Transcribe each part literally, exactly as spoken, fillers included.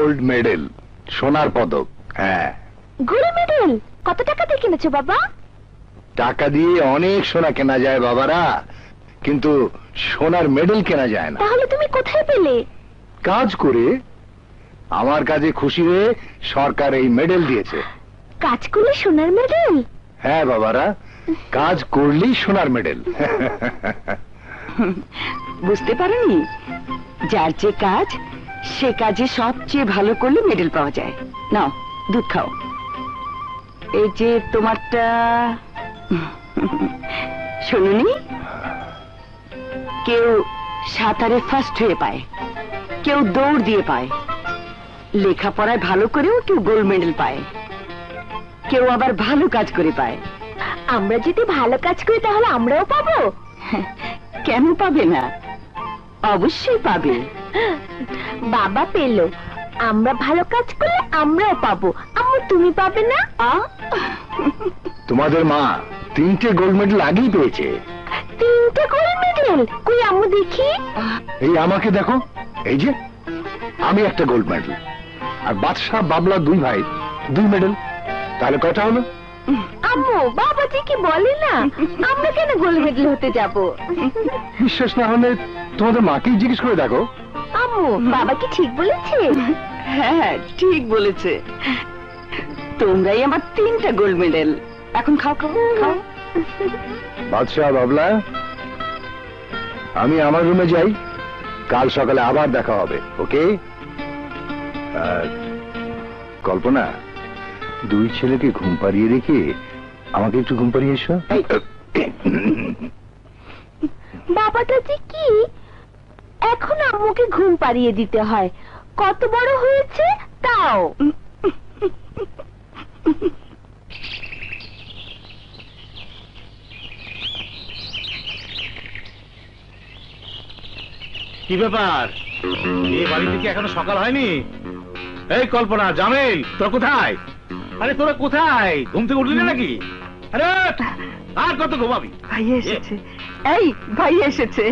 Gold medal, সোনার পদক। হ্যাঁ, গোল্ড মেডেল কত টাকা দিয়ে কিনেছো বাবা? টাকা দিয়ে অনেক সোনা কেনা যায় বাবারা, কিন্তু সোনার মেডেল কেনা যায় না। তাহলে তুমি কোথায় পেলে? কাজ করে। আমার কাজে খুশি হয়ে সরকার এই মেডেল দিয়েছে। কাজ করলে সোনার মেডেল? হ্যাঁ বাবারা, কাজ করলেই সোনার মেডেল। বুঝতে পারোনি? যার যে কাজ, সে কাজে সবচেয়ে ভালো করলে মেডেল পাওয়া যায়। নাও দুধ খাও। এই যে তোমারটা, শুনুনি, কেউ সাঁতারে ফার্স্ট হয়ে পায়, কেউ দৌড় দিয়ে পায়, লেখাপড়ায় ভালো করেও কেউ গোল্ড মেডেল পায়, কেউ আবার ভালো কাজ করে পায়। আমরা যদি ভালো কাজ করি তাহলে আমরাও পাবো? কেন পাবে না? অবশ্যই পাবে। বাবা পেলো, আমরা ভালো কাজ করলে আমরাও পাবো। আম্মু তুমি পাবে না? তোমাদের মা তিনটে গোল্ড মেডেল আগেই পেয়েছে। তিনটে গোল্ড মেডেল? কই আম্মু দেখি। এই আমাকে দেখো, এই যে আমি একটা গোল্ড মেডেল, আর বাদশাহ বাবলা দুই ভাই দুই মেডেল। তাহলে কটা হলো? আম্মু বাবা যে কি বলে না, আমরা কেন গোল্ড মেডেল হতে যাব? বিশ্বাস না হলে তোমাদের মাকেই জিজ্ঞেস করে দেখো। আম্মু বাবা কি ঠিক বলেছে? হ্যাঁ ঠিক বলেছে। তোমরাই আমার তিনটা গোল্ড মেডেল। এখন খাও খাও খাও। বাদশাহ বাবলা, আমি আমার রুমে যাই, কাল সকালে আবার দেখা হবে। ওকে? কল্পনা, দুই ছেলেকে ঘুম পাড়িয়ে রেখে আমাকে একটু ঘুম পাড়িয়ে এসো। বাবাটা যে কি, এখন আম্মুকে ঘুম পাড়িয়ে দিতে হয়। কত বড় হয়েছে তাও। কি ব্যাপার, এই বাড়িতে কি এখনো সকাল হয়নি? এই কল্পনা, জামিল, তোরা কোথায়? আরে তোরা কোথায়? ঘুম থেকে উঠলি না নাকি? আরে আর কত ঘুমাবি? ভাই এসেছে। এই ভাই এসেছে।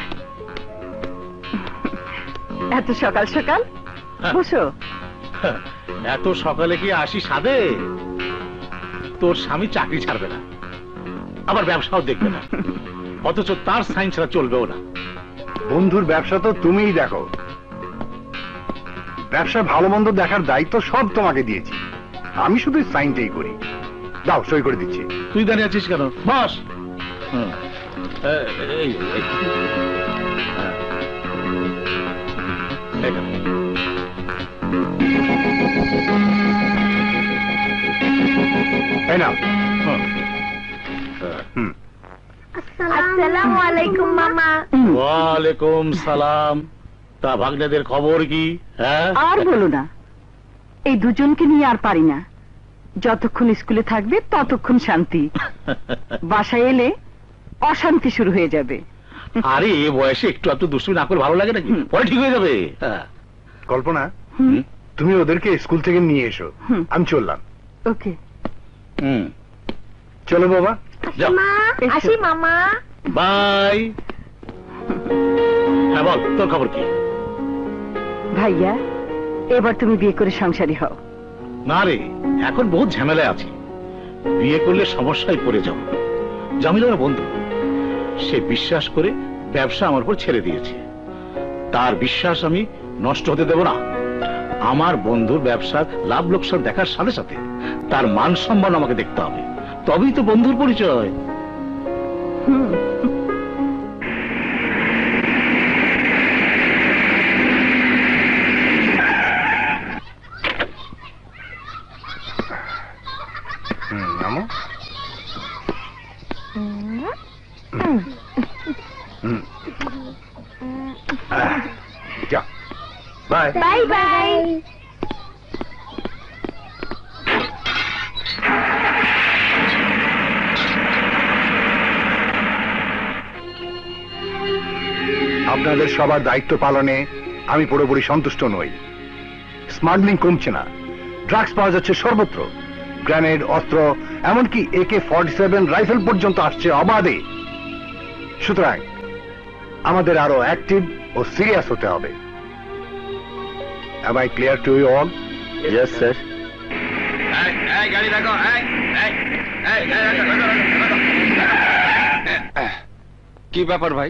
এত সকাল সকাল বসো। এত সকালে কি আসি সাদে? তোর স্বামী চাকরি ছাড়বে না, আবার ব্যবসাও দেখবে না, অথচ তার সাইন ছাড়া চলবেও না। বন্ধুর ব্যবসা তো তুমিই দেখো, ব্যবসা ভালো মন্দ দেখার দায়িত্ব সব তোমাকে দিয়েছি, আমি শুধু সাইনটাই করি। দাও, সই করে দিচ্ছি। তুই দাঁড়িয়ে আছিস কেন? বস। এই না, আসসালামু আলাইকুম মামা। ওয়ালাইকুম সালাম। তা ভাগ্নেদের খবর কি? হ্যাঁ, আর বলো না, এই দুজনকে নিয়ে আর পারি না। যতক্ষণ স্কুলে থাকবে ততক্ষণ শান্তি, বাসায় এলে অশান্তি শুরু হয়ে যাবে। আরে এ বয়সে একটু একটু দুষ্টুমি না করে ভালো লাগে নাকি? পরে ঠিক হয়ে যাবে। কল্পনা, তুমি ওদেরকে স্কুল থেকে নিয়ে এসো, আমি চললাম। ওকে। হুম, চলো বাবা। আসি মামা। বাই। হ্যাঁ বল, তোর খবর কি? ভাইয়া, এবার তুমি বিয়ে করে সংসারী হও। না রে, এখন বহুত ঝামেলায় আছি, বিয়ে করলে সমস্যায় পড়ে যাব। জামিল আমার বন্ধু, সে বিশ্বাস করে ব্যবসা আমার উপর ছেড়ে দিয়েছে। তার বিশ্বাস আমি নষ্ট হতে দেব না। আমার বন্ধুর ব্যবসার লাভ লোকসান দেখার সাথে সাথে তার মান সম্মান আমাকে দেখতে হবে, তবেই তো বন্ধুর পরিচয়। Bye bye bye. আপনাদের সবার দায়িত্ব পালনে আমি পুরোপুরি সন্তুষ্ট নই। স্মাগলিং কমছে না, ড্রাগস পাওয়া যাচ্ছে সর্বত্র, গ্রেনেড, অস্ত্র, এমনকি একে ফর্টি সেভেন রাইফেল পর্যন্ত আসছে অবাধে। সুতরাং আমাদের আরো অ্যাক্টিভ ও সিরিয়াস হতে হবে। Am I clear to you all? Yes, sir. গাড়ি রাখো। কি ব্যাপার ভাই?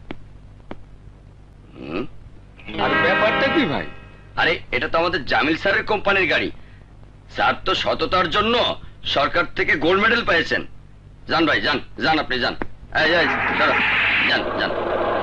আর ব্যাপারটা কি ভাই? আরে এটা তো আমাদের জামিল স্যারের কোম্পানির গাড়ি। স্যার তো সততার জন্য সরকার থেকে গোল্ড মেডেল পেয়েছেন। যান ভাই যান, যান আপনি যান। এই এই চলো যান যান।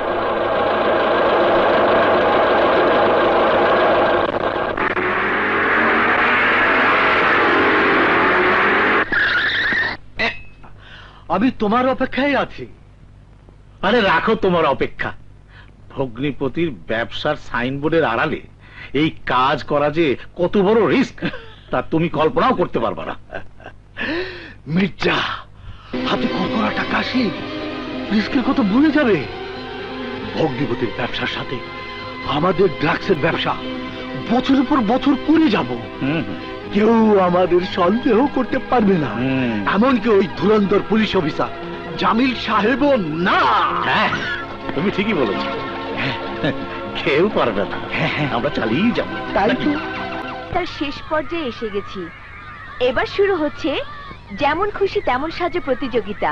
আমি তোমার অপেক্ষায় আছি। আরে রাখো তোমার অপেক্ষা। ভগ্নিপতির ব্যবসার সাইনবোর্ডের আড়ালে এই কাজ করা যে কত বড় রিস্ক তা তুমি কল্পনাও করতে পারবা না। মির্জা, হাতে কড়কড়াটা কাশি, রিস্কের কথা ভুলে যাবে। ভগ্নিপতির ব্যবসার সাথে আমাদের ড্রাগসের ব্যবসা বছরের পর বছর করে যাব। হুম হুম। কেউ আমাদের সন্দেহ করতে পারবে না, হুম। এমনকি ওই ধুরন্ধর পুলিশ অফিসার জামিল সাহেবও না। হ্যাঁ, তুমি ঠিকই বলেছ। কেউ পারবে না, আমরা চালিয়ে যাবো। তাই তো। তার শেষ পর্যায়ে এসে গেছি। এবার শুরু হচ্ছে যেমন খুশি তেমন সাজো প্রতিযোগিতা।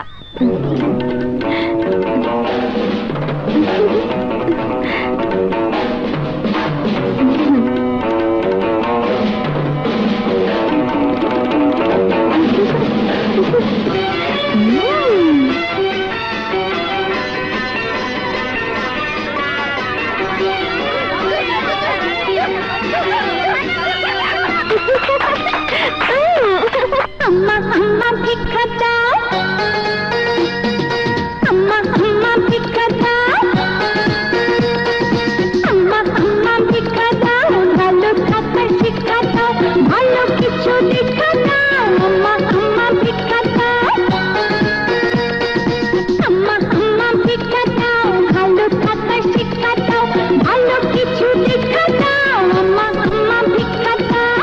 अम्मा अम्मा भिक्षा दाओ, अम्मा अम्मा भिक्षा दाओ, अम्मा अम्मा भिक्षा दाओ, ভালো থাকার শিক্ষা দাও, ভালো কিছু দেখা দাও। अम्मा अम्मा भिक्षा दाओ, अम्मा अम्मा भिक्षा दाओ, ভালো থাকার শিক্ষা দাও, ভালো কিছু দেখা দাও। अम्मा अम्मा भिक्षा दाओ।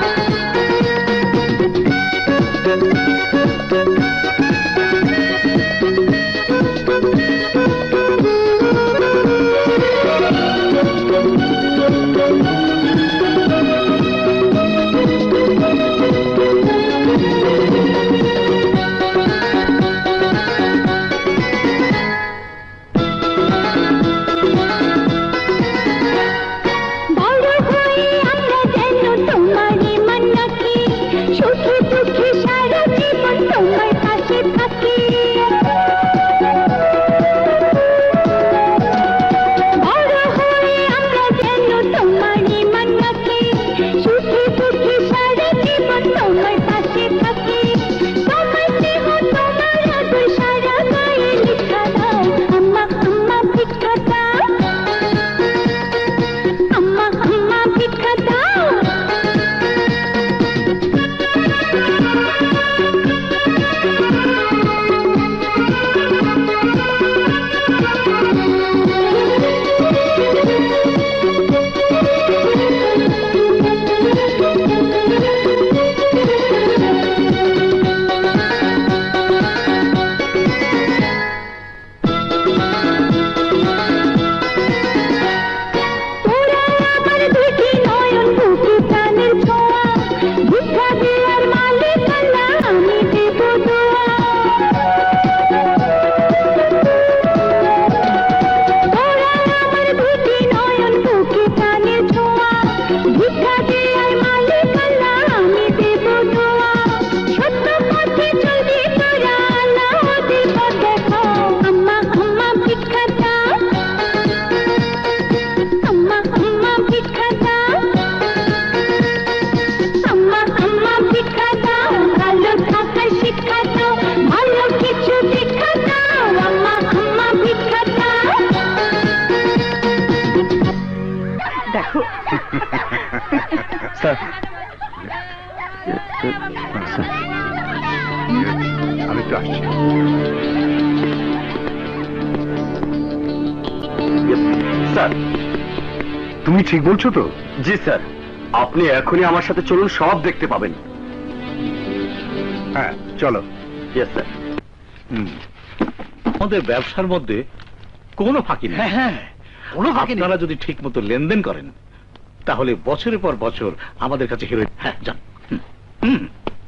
আমি তো আসছি। স্যার, তুমি ঠিক বলছো তো? জি স্যার, আপনি এখনই আমার সাথে চলুন, সব দেখতে পাবেন। হ্যাঁ চলো। Yes sir. হুম। আমাদের ব্যবসার মধ্যে কোনো ফাঁকি নেই। হ্যাঁ হ্যাঁ, কোনো ফাঁকি নেই। আপনারা যদি ঠিক মতো লেনদেন করেন তাহলে বছরের পর বছর আমাদের কাছে হিরোইন। হ্যাঁ যান। হুম, হুম।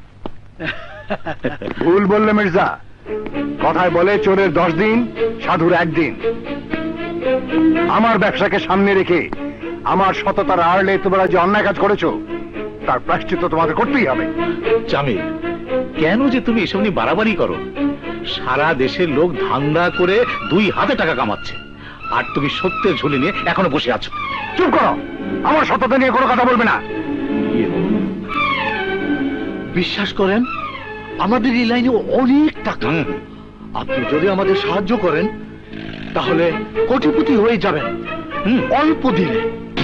ভুল বললে মির্জা, কথায় বলে চোরের দশ দিন সাধুর একদিন। আমার ব্যবসাকে সামনে রেখে আমার সততার আড়লে তোমরা যে অন্যায় কাজ করেছো তার প্রায়শ্চিত্ত তোমাদের করতেই হবে। জামিল, কেন যে তুমি এসব নিয়ে বাড়াবাড়ি করো? সারা দেশের লোক ধান্দা করে দুই হাতে টাকা কামাচ্ছে, আর তুমি সত্যের ঝুলি নিয়ে এখনো বসে আছো। চুপ করো, আমার সততা নিয়ে কোনো কথা বলবে না। বিশ্বাস করেন, আমাদের এই লাইনে অনেক টাকা। হুম। আপনি যদি আমাদের সাহায্য করেন তাহলে কোটিপতি হয়ে যাবেন হুম। অল্প দিনে।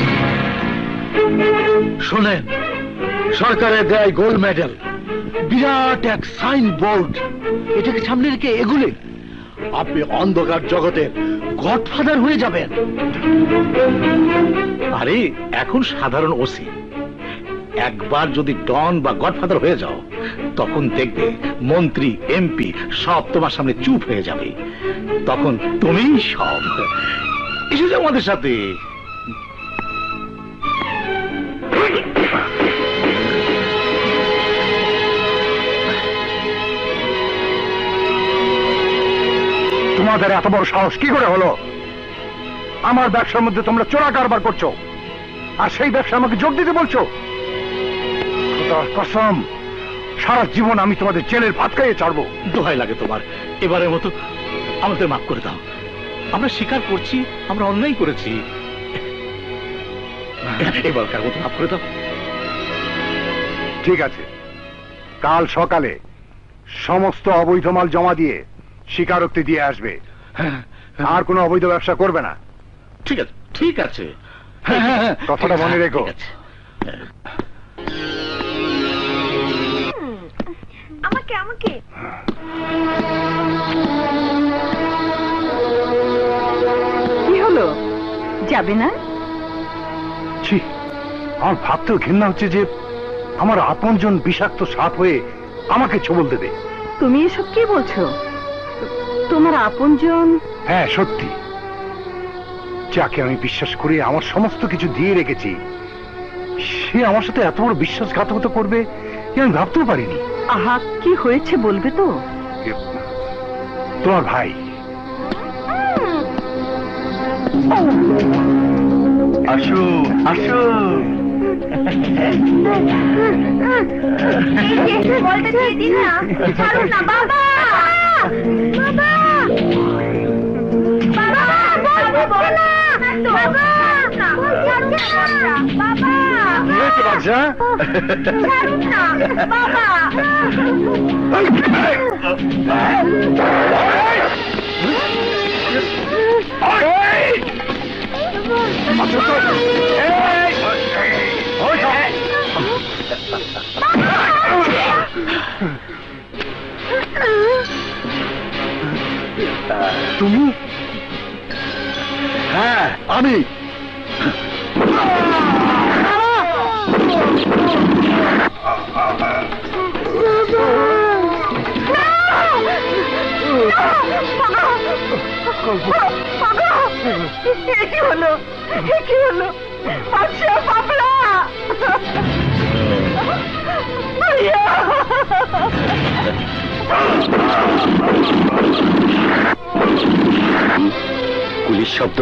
শোনেন, সরকারের দেয় গোল্ড মেডেল, বিরাট এক সাইন বোর্ড, এটাকে সামনে রেখে এগুলে আপনি অন্ধকার জগতের গডফাদার হয়ে যাবেন। আরে এখন সাধারণ ওসি, একবার যদি ডন বা গডফাদার হয়ে যাও তখন দেখবে মন্ত্রী এমপি সব তোমার সামনে চুপ হয়ে যাবে। তখন তুমিই সব। এসেছো আমাদের সাথে। তোমাদের এত বড় সাহস কি করে হলো? আমার ব্যবসার মধ্যে তোমরা চোরা কারবার করছো, আর সেই ব্যবসা আমাকে যোগ দিতে বলছো? খোদার কসম, সারা জীবন আমি তোমাদের জেলের ভাত খাইয়ে ছাড়বো। দোহাই লাগে তোমার, এবারের মতো আমাদের মাফ করে দাও। আমরা স্বীকার করছি আমরা অন্যায় করেছি, এবারকার মতো মাফ করে দাও। ঠিক আছে, কাল সকালে সমস্ত অবৈধ মাল জমা দিয়ে স্বীকারোক্তি দিয়ে আসবে, আর কোনো অবৈধ ব্যবসা করবে না। ঠিক আছে, ঠিক আছে। কথাটা মনে রেখো। ঠিক আছে। আমাকে আমাকে কি হলো, যাবে না? ছি, আমার ভাবতেও ঘৃণা হচ্ছে যে আমার আপনজন বিষাক্ত সাপ হয়ে আমাকে ছবল দেবে। তুমি এসব কি বলছো? তোমার আপনজন? হ্যাঁ সত্যি, যাকে আমি বিশ্বাস করে আমার সমস্ত কিছু দিয়ে রেখেছি, সে আমার সাথে এত বড় বিশ্বাসঘাতকতা করবে এ আমি ভাবতেও পারিনি। আহা, কি হয়েছে বলবে তো? তোমার ভাই। আসো আসো। বলতে দিয়ে দিন না, ছাড়ুন না বাবা। বাবা বাবা বল না বাবা, বাবা কি হয়েছে বাচ্চা? ছাড়ুন না বাবা। তুমি? হ্যাঁ আমি। কি হলো, কি হলো? আচ্ছা পাবলা পুলিশ শব্দ।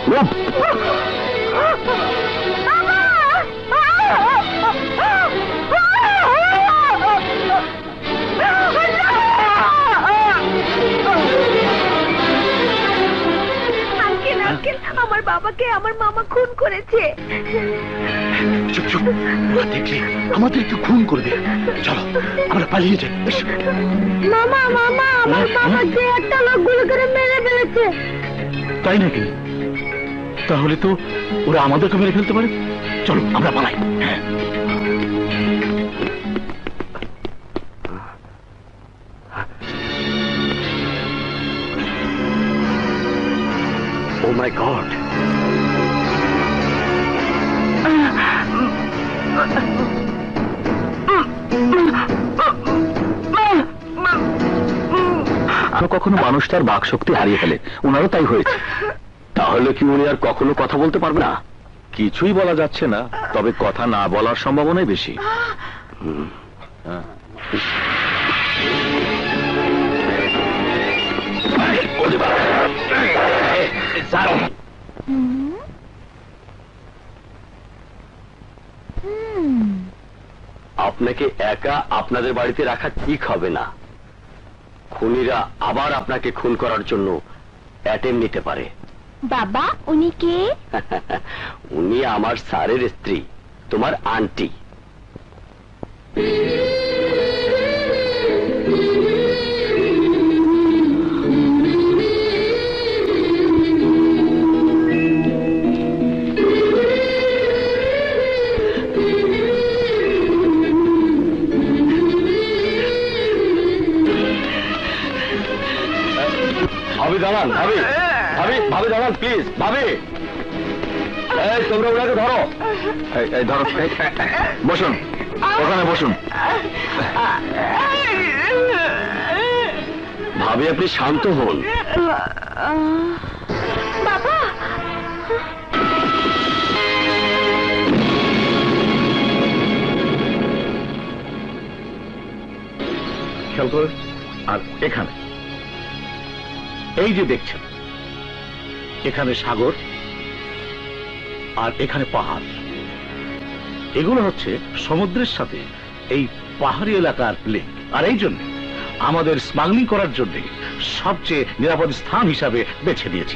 আমার বাবাকে আমার মামা খুন করেছে। চুপ চুপ, দেখলে আমাদেরকে খুন করবে। চলো আমরা পালিয়ে যাই। মামা মামা আমার বাবাকে একটা লোক গুলি করে মেরে ফেলেছে। তাই নাকি? তাহলে তো ওরা আমাদেরকে মেরে ফেলতে পারে। চলো আমরা পালাই। হ্যাঁ। Oh my God! কখনো মানুষ তার বাক শক্তি হারিয়ে ফেলে, ওনারও তাই হয়েছে। তাহলে কি উনি আর কখনো কথা বলতে পারবে না? কিছুই বলা যাচ্ছে না, তবে কথা না বলার সম্ভাবনাই বেশি। হ্যাঁ। আপনাকে একা আপনাদের বাড়িতে রাখা ঠিক হবে না। খুনিরা আবার আপনাকে খুন করার জন্য অ্যাটেম্প নিতে পারে। বাবা উনি কে? উনি আমার স্যারের স্ত্রী, তোমার আন্টি। ভাবি দাঁড়ান, ভাবি ভাবি ভাবি দাঁড়ান প্লিজ, ভাবি এই তোমরা ওনাকে ধরো। এই, এই ধরো, এই, বসুন ওখানে বসুন। ভাবি আপনি শান্ত হন। বাবা খেয়াল করে। আর এখানে এই যে দেখছেন, এখানে সাগর আর এখানে পাহাড়। এগুলো হচ্ছে সমুদ্রের সাথে এই পাহাড়ি এলাকার লিঙ্ক। আর এই জন্য আমাদের স্মাগলিং করার জন্য সবচেয়ে নিরাপদ স্থান হিসাবে বেছে নিয়েছি।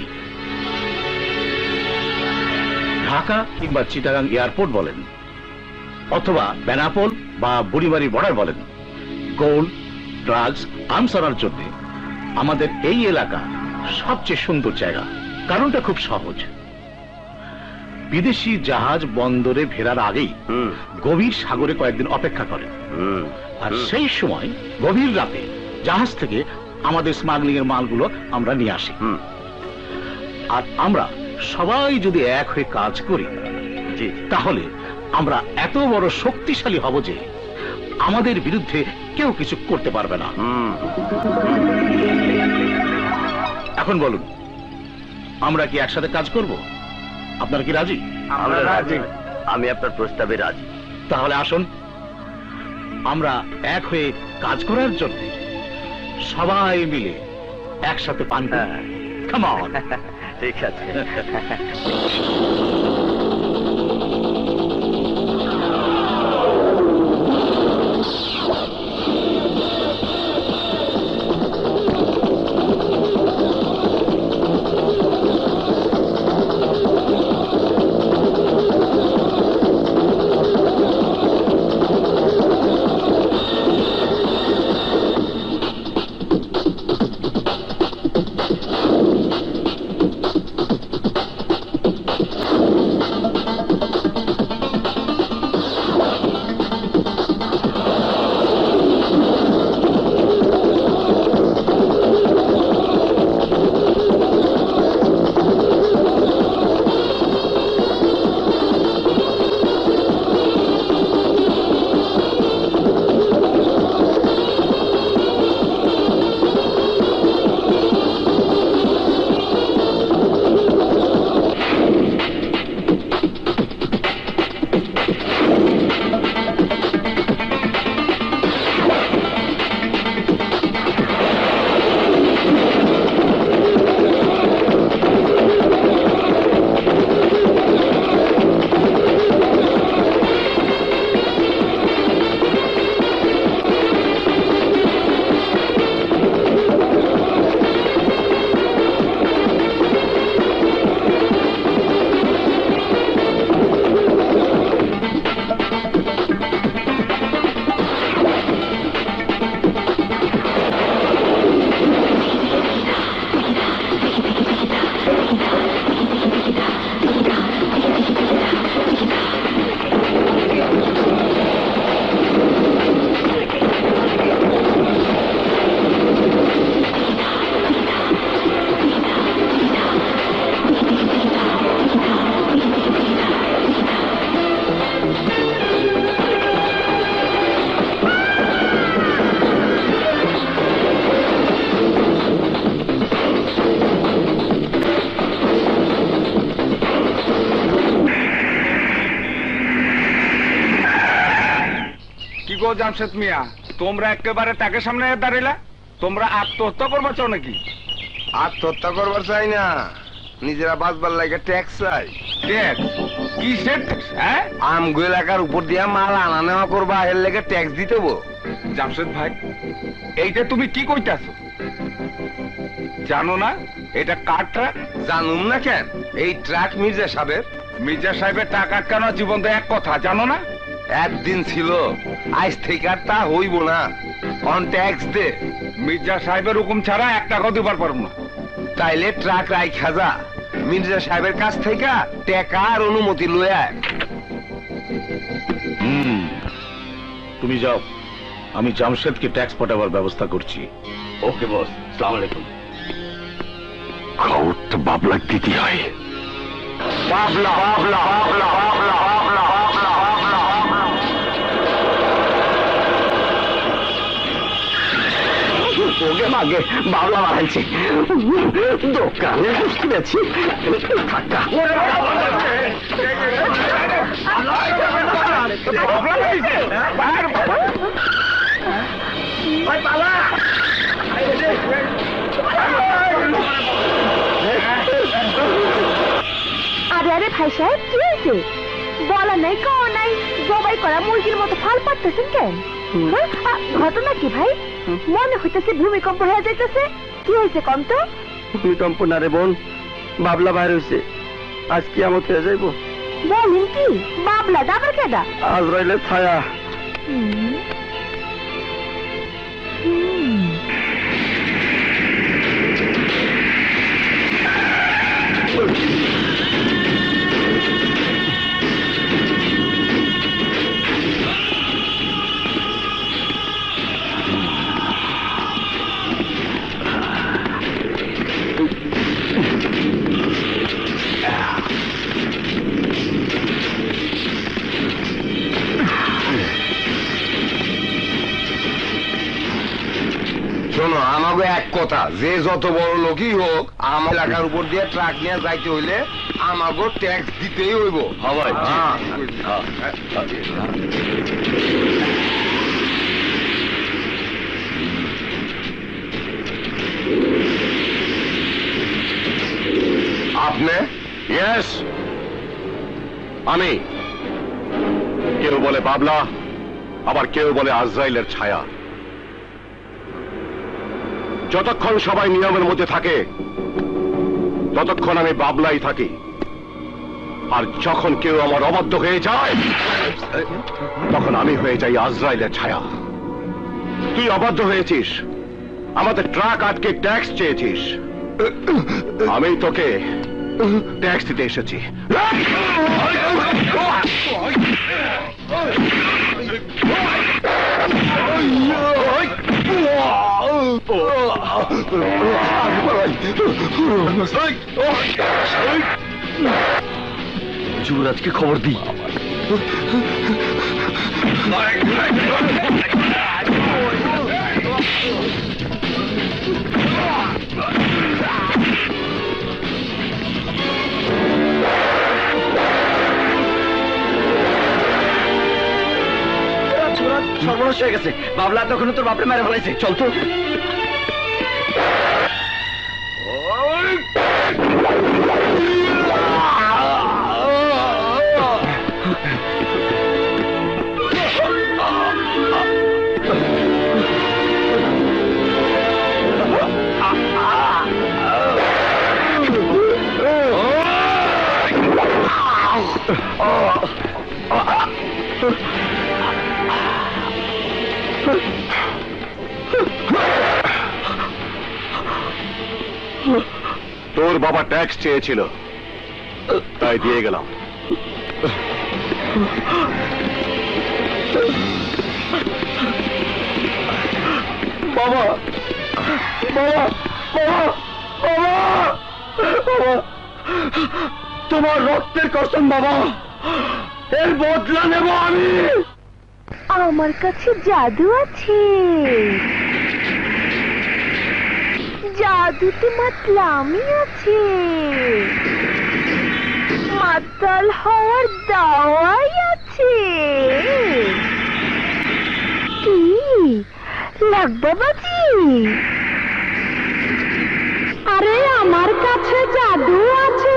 ঢাকা কিংবা চিটাগাং এয়ারপোর্ট বলেন, অথবা বেনাপোল বা বুড়িমারি বর্ডার বলেন, গোল্ড, ড্রাগস, আর্মস আনার জন্য আমাদের এই এলাকা সবচেয়ে সুন্দর জায়গা। কারণটা খুব সহজ। বিদেশি জাহাজ বন্দরে ফেরার আগেই গভীর সাগরে কয়েকদিন অপেক্ষা করে, আর সেই সময় গভীর রাতে জাহাজ থেকে আমাদের স্মাগলিং এর মালগুলো আমরা নিয়ে আসি। আর আমরা সবাই যদি এক হয়ে কাজ করি, তাহলে আমরা এত বড় শক্তিশালী হব যে আমাদের বিরুদ্ধে কেউ কিছু করতে পারবে না। এখন বলুন, আমরা কি একসাথে কাজ করব? আপনারা কি রাজি? আমরা রাজি। আমি আপনার প্রস্তাবে রাজি। তাহলে আসুন, আমরা এক হয়ে কাজ করার জন্য সবাই মিলে একসাথে পান করি। Come on. ঠিক আছে। গো জামশেদ মিয়া, তোমরা একেবারে তাকে সামনে দাঁড়িলা? তোমরা আত্মহত্যা করবা চাও নাকি? আত্মহত্যা করবার চাই না, নিজেরা বাঁচবার লাগে ট্যাক্স চাই। ট্যাক্স? কিসের ট্যাক্স? হ্যাঁ, আমগো এলাকার উপর দিয়া মাল আনা নেওয়া করবা, এর লেগে ট্যাক্স দিতে হবো। জামশেদ ভাই, এইটা তুমি কি কইতাছো? জানো না এটা কার ট্রাক? জানুম না কেন, এই ট্রাক মির্জা সাহেবের। মির্জা সাহেবের টাকা কেন জীবন এক কথা জানো না? একদিন ছিল, আজ থেকে আর তা হইব না। অন ট্যাক্স দে। মির্জা সাহেবের হুকুম ছাড়া এক টাকাও দিবার পারবো না। তাইলে ট্রাক রাই খাজা মির্জা সাহেবের কাছ থেকে টাকা আর অনুমতি লয়ে আয়। হুম, তুমি যাও, আমি জামশেদকে ট্যাক্স পাঠাবার ব্যবস্থা করছি। ওকে বস, আসসালামু আলাইকুম। খাওয়ার তো বাবলা দিতে হয়। বাবলা বাবলা বাবলা বাবলা বাবলা বাবলা বাবলা ওকে মাগে বাবলা বাড়াইছে, দোকানে বসতে গেছি থাকা। আরে আরে ভাই সাহেব, কি হয়েছে? বলা নাই খাওয়া নাই, জবাই করা মুরগির মতো ফাল পারতেছেন কেন? হ্যাঁ? আ, ঘটনা কি ভাই? মনে হইতেছে ভূমিকম্প হয়ে যাইতেছে। কি হয়েছে কম তো? ভূমিকম্প না রে বোন, বাবলা বাইর হয়েছে, আজ কি আমত হয়ে যাইব। বলুন কি? বাবলা ডাবার কেডা? আজরাইলের ছায়া। হুম। হুম। শোনো, আমাকে এক কথা, যে যত বড় লোকই হোক, আমার এলাকার উপর দিয়ে ট্রাক নিয়ে যাইতে হইলে আমাকে ট্যাক্স দিতেই হইব। হবাই আপনি? ইয়েস, আমি। কেউ বলে বাবলা, আবার কেউ বলে আজরাইলের ছায়া। যতক্ষণ সবাই নিয়মের মধ্যে থাকে ততক্ষণ আমি বাবলাই থাকি, আর যখন কেউ আমার অবাধ্য হয়ে যায় তখন আমি হয়ে যাই আজরাইলের ছায়া। তুই অবাধ্য হয়েছিস, আমাদের ট্রাক আটকে ট্যাক্স চেয়েছিস, আমি তোকে ট্যাক্স দিতে এসেছি। যুবরাজকে খবর দিই। সর্বনাশ হয়ে গেছে, বাবলা তখন তোর বাপরে মেরে ফেলাইছে। চল তো। তোর বাবা ট্যাক্স চেয়েছিল, তাই দিয়ে গেলাম। বাবা, বাবা, বাবা, বাবা, বাবা, তোমার রক্তের কসম বাবা, এর বদলা নেব আমি। আমার কাছে জাদু আছে, জাদুতে মাতলামি আছে, মাতাল হওয়ার দাওয়াই আছে। লাগ বাবাজি, আরে আমার কাছে জাদু আছে।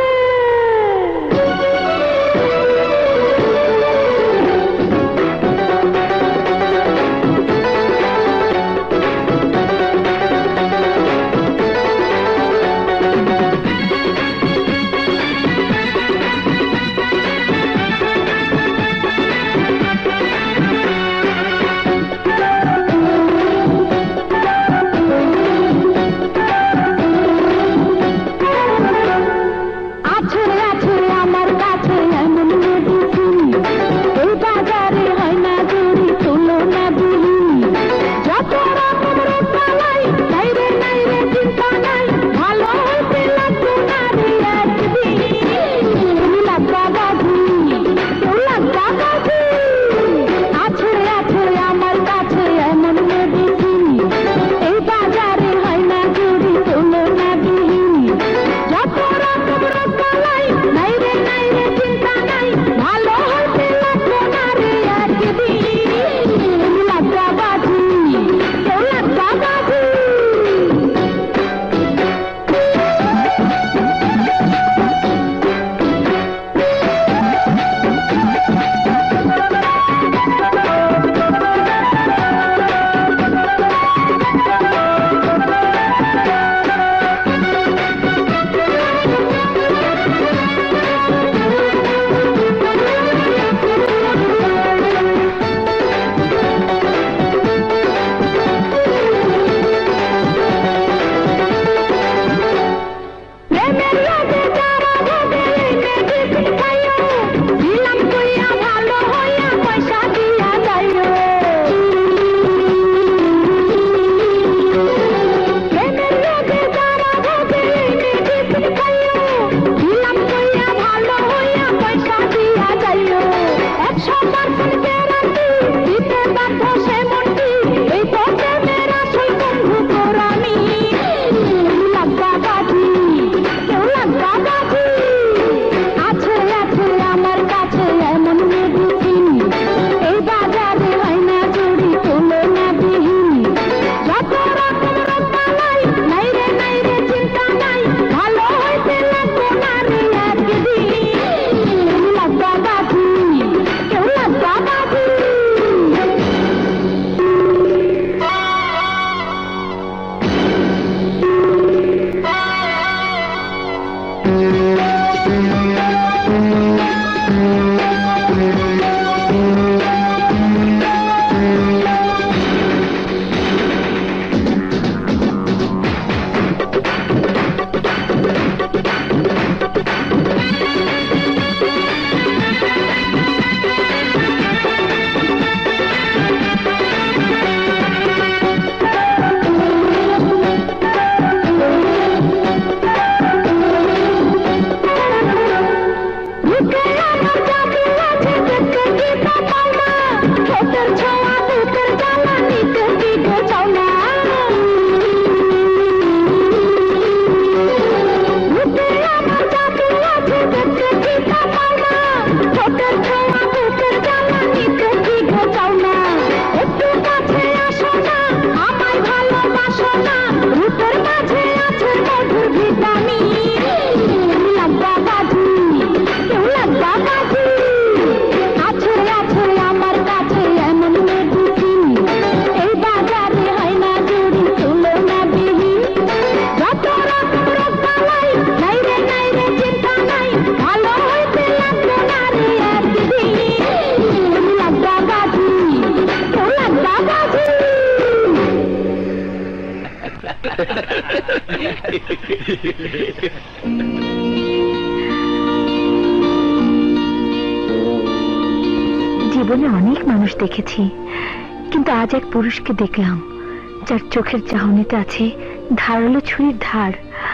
জীবনে অনেক মানুষ দেখেছি, কিন্তু আজ এক পুরুষকে দেখলাম যার চোখের চাহনিতে আছে ধারালো ছুরির ধার।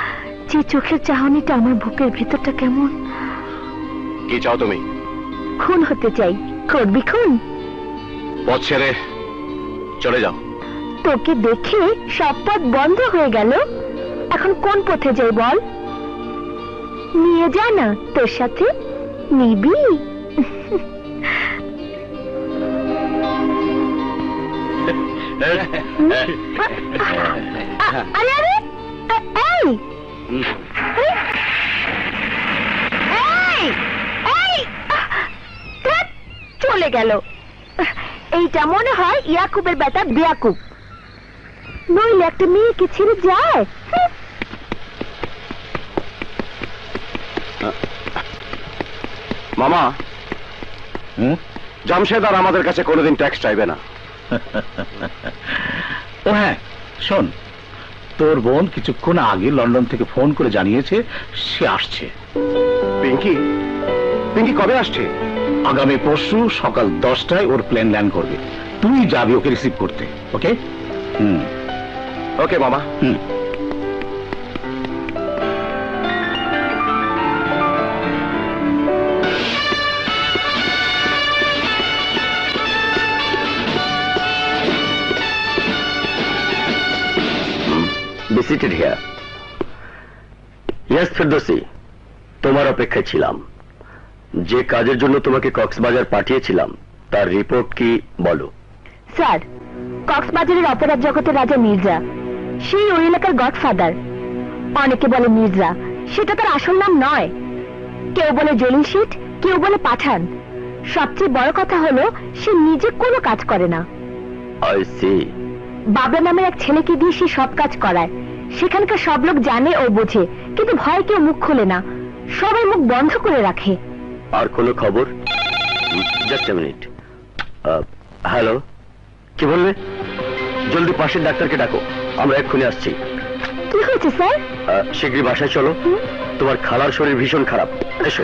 যে চোখের চাহনিটা আমার বুকের ভেতরটা কেমন। কি চাও তুমি? খুন হতে চাই। করবি খুন? পথ ছেড়ে চলে যাও। তোকে দেখে সব পথ বন্ধ হয়ে গেল, এখন কোন পথে যাই বল? নিয়ে যা না তোর সাথে। নিবি? আরে আরে এই এই এই ধ্যাৎ, চলে গেল। এইটা মনে হয় ইয়াকুবের বেটা বিয়াকুব, নইলে একটা মেয়েকে ছেড়ে যায়। মামা, জামশেদ আর আমাদের কাছে কোনোদিন ট্যাক্স চাইবে না। ও হ্যাঁ, শোন, তোর বোন কিছুক্ষণ আগে লন্ডন থেকে ফোন করে জানিয়েছে সে আসছে। পিঙ্কি, পিঙ্কি কবে আসছে? আগামী পরশু সকাল দশটায় ওর প্লেন ল্যান্ড করবে। তুই যাবি ওকে রিসিভ করতে। ওকে? হুম, ওকে মামা। হুম। Be seated here. Yes, Ferdousi, তোমার অপেক্ষায় ছিলাম। যে কাজের জন্য তোমাকে কক্সবাজার পাঠিয়েছিলাম তার রিপোর্ট কি বলো। স্যার, কক্সবাজারের অপরাধ জগতের রাজা মির্জা, সেই ওই এলাকার গডফাদার। অনেকে বলে মির্জা, সেটা তার আসল নাম নয়। কেউ বলে জলিল শেঠ, কেউ বলে পাঠান। সবচেয়ে বড় কথা হলো সে নিজে কোনো কাজ করে না। I see. বাবলা নামের এক ছেলেকে দিয়ে সে সব কাজ করায়। সেখানকার সব লোক জানে ও বোঝে, কিন্তু ভয়ে কেউ মুখ খোলে না, সবাই মুখ বন্ধ করে রাখে। আর কোনো খবর? Just a minute. হ্যালো, কি বলবে? জলদি পাশের ডাক্তারকে ডাকো, আমরা এক্ষুনি আসছি। কি হয়েছে স্যার? শীঘ্রই বাসায় চলো, তোমার খালার শরীর ভীষণ খারাপ। এসো।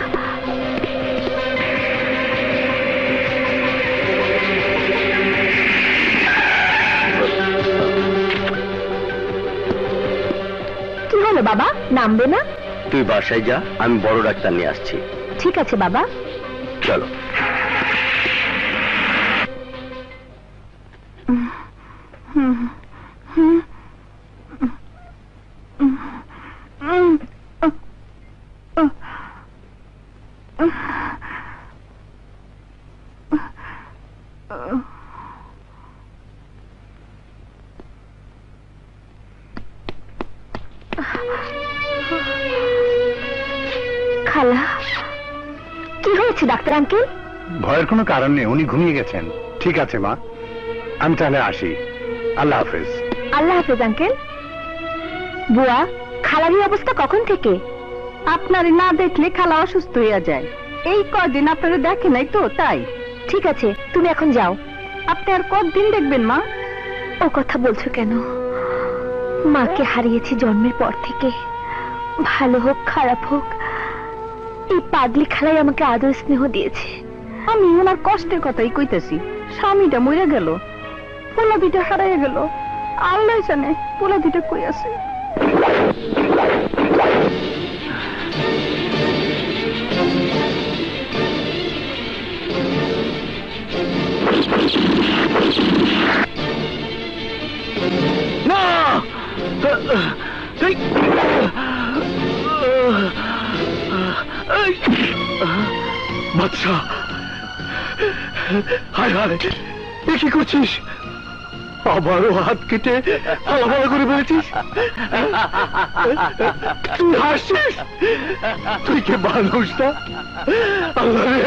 কি হলো বাবা, নামবে না? তুই বাসায় যা, আমি বড় ডাক্তার নিয়ে আসছি। ঠিক আছে বাবা। চলো। খালা, কি হয়েছে ডাক্তার আঙ্কেল? ভয়ের কোনো কারণ নেই, উনি ঘুমিয়ে গেছেন। ঠিক আছে মা, আমি তাহলে আসি। আল্লাহ হাফেজ। আল্লাহ হাফেজ আঙ্কেল। বুয়া, খালার এই অবস্থা কখন থেকে? আপনারে না দেখলে খালা অসুস্থ হইয়া যায়। এই কদিন আপনারা দেখে নাই তো, তাই। ঠিক আছে, তুমি এখন যাও। আপনি আর কতদিন দেখবেন মা? ও কথা বলছো কেন? মাকে হারিয়েছি জন্মের পর থেকে। ভালো হোক খারাপ হোক, এই পাগলি খালাই আমাকে আদর স্নেহ দিয়েছে। আমি ওনার কষ্টের কথাই কইতেছি। স্বামীটা মরে গেল, পোলা দুইটা হারাইয়া গেল, আল্লাহ জানে পোলা দুইটা কই আছে। না, বাচ্চা, হায় হায়, এ কি করছিস? আবারও হাত কেটে আলাদা করে ফেলেছিস। তুই হাসছিস? তুই কে মানুষ না? আল্লাহ রে,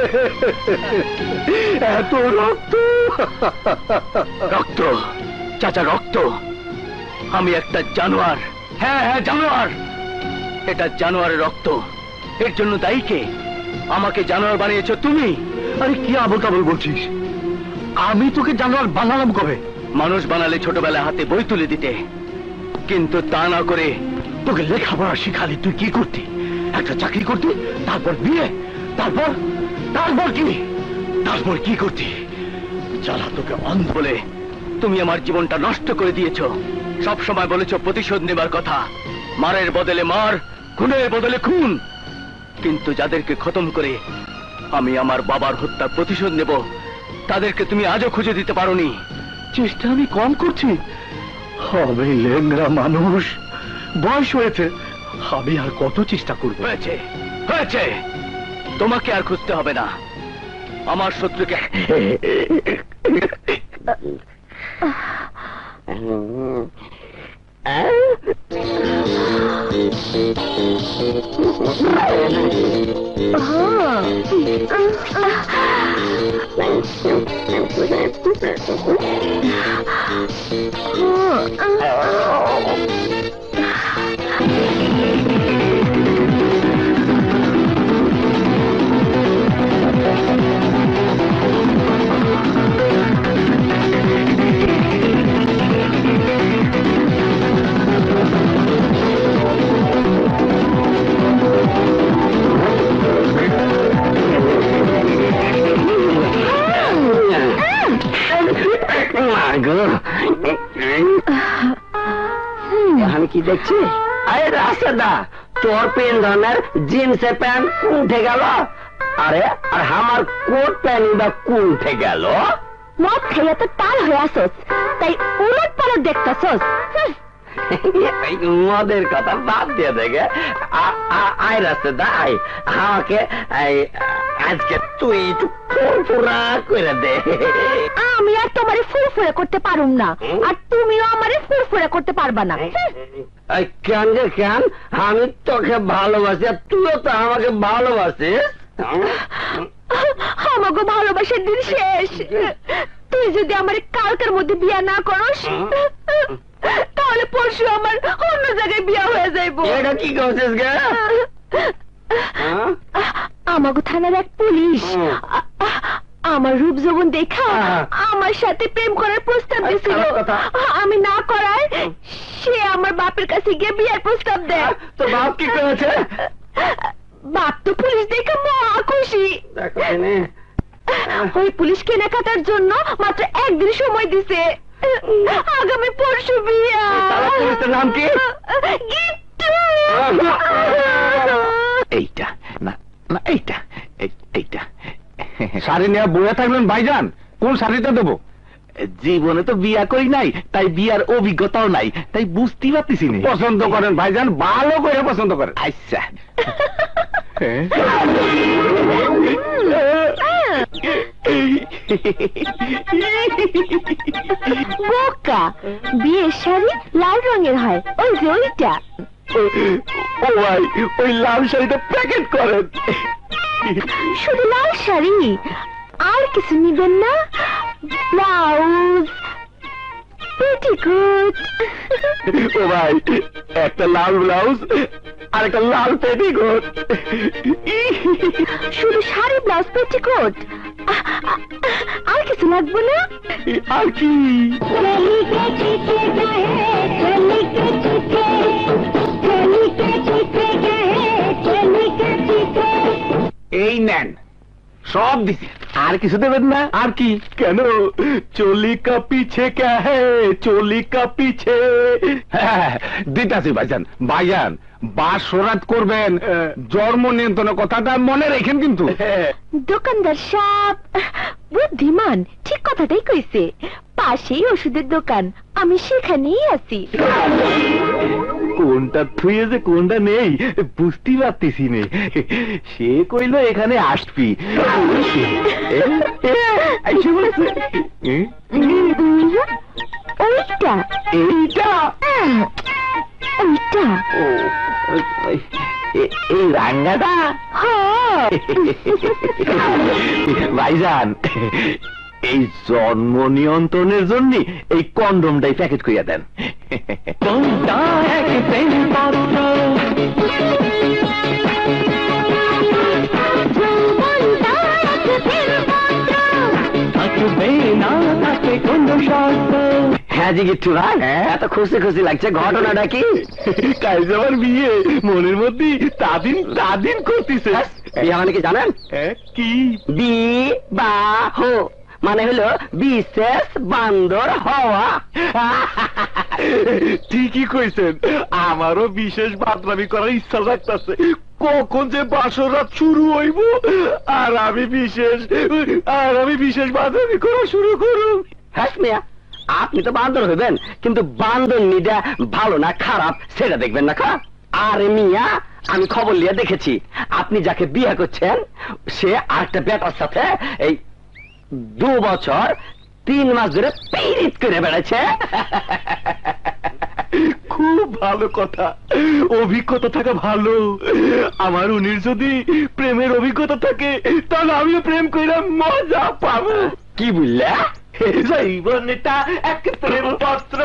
এত রক্ত! রক্ত চাচা, রক্ত। আমি একটা জানোয়ার। হ্যাঁ হ্যাঁ, জানোয়ার। এটা জানোয়ারের রক্ত। এর জন্য দায়ী কে? আমাকে জানোয়ার বানিয়েছো তুমি। আরে কি আবল তাবল বলছিস? আমি তোকে জানোয়ার বানালাম কবে? মানুষ বানালে ছোটবেলায় হাতে বই তুলে দিতে, কিন্তু তা না করে তোকে লেখাপড়া শিখালি। তুই কি করতি? একটা চাকরি করতি, তারপর বিয়ে, তারপর তারপর কি তারপর কি করতি? জ্বালা তোকে অন্ধ বলে তুমি আমার জীবনটা নষ্ট করে দিয়েছো। সব সময় বলেছো প্রতিশোধ নেবার কথা, মারের বদলে মার, খুনের বদলে খুন। কিন্তু যাদেরকে খতম করে আমি আমার বাবার হত্যার প্রতিশোধ নেব, তাদেরকে তুমি আজও খুঁজে দিতে পারোনি। চেষ্টা আমি কম করছি? আমি লেংরা মানুষ, বয়স হয়েছে, আমি আর কত চেষ্টা করব? হয়েছে হয়েছে, তোমাকে আর খুঁজতে হবে না। আমার শত্রুকে আমি কি দেখছি? আরে রাস্তাদা, তোর পেন ধরনের জিন্স প্যান্ট উঠে গেল, আরে আর আমার কোট প্যান্ট বা উঠে গেল। মদ খাইয়া তো তাল হয়ে আসস, তাই উলট পালট দেখতাছস। মদের কথা বাদ দিয়ে দেখে আয় রাস্তাদা, আয় আমাকে আজকে তুই একটু ফুরফুরা করে দে। আমি আর তোমারে ফুরফুরে করতে পারুম না, আর তুমিও আমারে ফুরফুরে করতে পারবা না। কেন রে কেন? আমি তোকে ভালোবাসি আর তুইও তো আমাকে ভালোবাসিস। আমাকে ভালোবাসার দিন শেষ। তুই যদি আমার কালকের মধ্যে বিয়া না করস, তাহলে পরশু আমার অন্য জায়গায় বিয়া হয়ে যাইব। এটা কি করছিস গে? আমাকে থানার এক পুলিশ আমার রূপ যৌবন দেখা আমার সাথে প্রেম করার প্রস্তাব দিয়েছিল। আমি না করায় সে আমার বাপের কাছে গিয়ে বিয়ার প্রস্তাব দেয়। তো বাপ কি করেছে? বাপ তো পুলিশ দেখে মহা খুশি। ওই পুলিশ কেনাকাটার জন্য মাত্র একদিন সময় দিছে। আগামী পরশু বিয়া। পুলিশের নাম কি? গিট্টু। এইটা না না, এইটা এইটা শাড়ি নিয়ে বয়ে থাকবেন ভাইজান, কোন শাড়িটা দেবো? জীবনে তো বিয়া করি নাই, তাই বিয়ার অভিজ্ঞতাও নাই, তাই বুঝতেই পারতেছি না। পছন্দ করেন ভাইজান, ভালো করে পছন্দ করেন। আচ্ছা বোকা, বিয়ের শাড়ি লাল রঙের হয়, ওই যে ওইটা। ও ভাই, ওই লাল শাড়িটা প্যাকেট করেন। শুধু লাল শাড়ি, আর কিছু নিবেন না? Blouse, petticoat. ও ভাই, একটা লাল ব্লাউজ আর একটা লাল পেটিকোট। শুধু শাড়ি, ব্লাউজ, পেটিকোট, আর কিছু লাগবে না? আর কি? এই নেন, সব দিছি। আর কিছু দেবেন না? আর কি? কেন? চোলি কা পিছে ক্যা হে, চোলি কা পিছে। হ্যাঁ দিতাছি ভাইজান। ভাইজান বাসরাত করবেন, জন্ম নিয়ন্ত্রণের কথাটা মনে রেখেন কিন্তু। দোকানদার সাহেব বুদ্ধিমান, ঠিক কথাটাই কইছে। পাশেই ওষুধের দোকান, আমি সেখানেই আছি। কোনটা থুয়ে যে কোনটা নেই বুঝতেই পারতেছি নে। সে কইলো এখানে আসবি, ওইটা এইটা ওইটা এই রাঙ্গাটা। ভাইজান এই জন্ম নিয়ন্ত্রণের জন্য এই কন্ডমটাই প্যাকেট করিয়া দেন। হ্যাঁ জি গিট্টু ভাই, এত খুশি খুশি লাগছে, ঘটনাটা কি? কাল আমার বিয়ে, মনের মধ্যে তাদিন তাদিন করতেছে। বিয়ে মানে কি জানেন? কি? বিবাহ মানে হলো বিশেষ বান্দর হওয়া। ঠিকই কইছেন, আমারও বিশেষ বাদরামি করার ইচ্ছা লাগতেছে। কখন যে বাসর রাত শুরু হইব আর আমি বিশেষ আর আমি বিশেষ বাদরামি করা শুরু করুন। হ্যাঁ মিয়া, আপনি তো বান্দর হইবেন, কিন্তু বান্দর নিটা ভালো না খারাপ সেটা দেখবেন না। খা আরে মিয়া, আমি খবর নিয়ে দেখেছি আপনি যাকে বিয়ে করছেন সে আরেকটা বেটার সাথে এই দু বছর তিন মাস ধরে পীড়িত করে বেড়াচ্ছে। খুব ভালো কথা, অভিজ্ঞতা থাকা ভালো। আমার উনির যদি প্রেমের অভিজ্ঞতা থাকে তাহলে আমিও প্রেম করে মজা পাবো। কি বললে? জীবনটা এক প্রেম পত্র।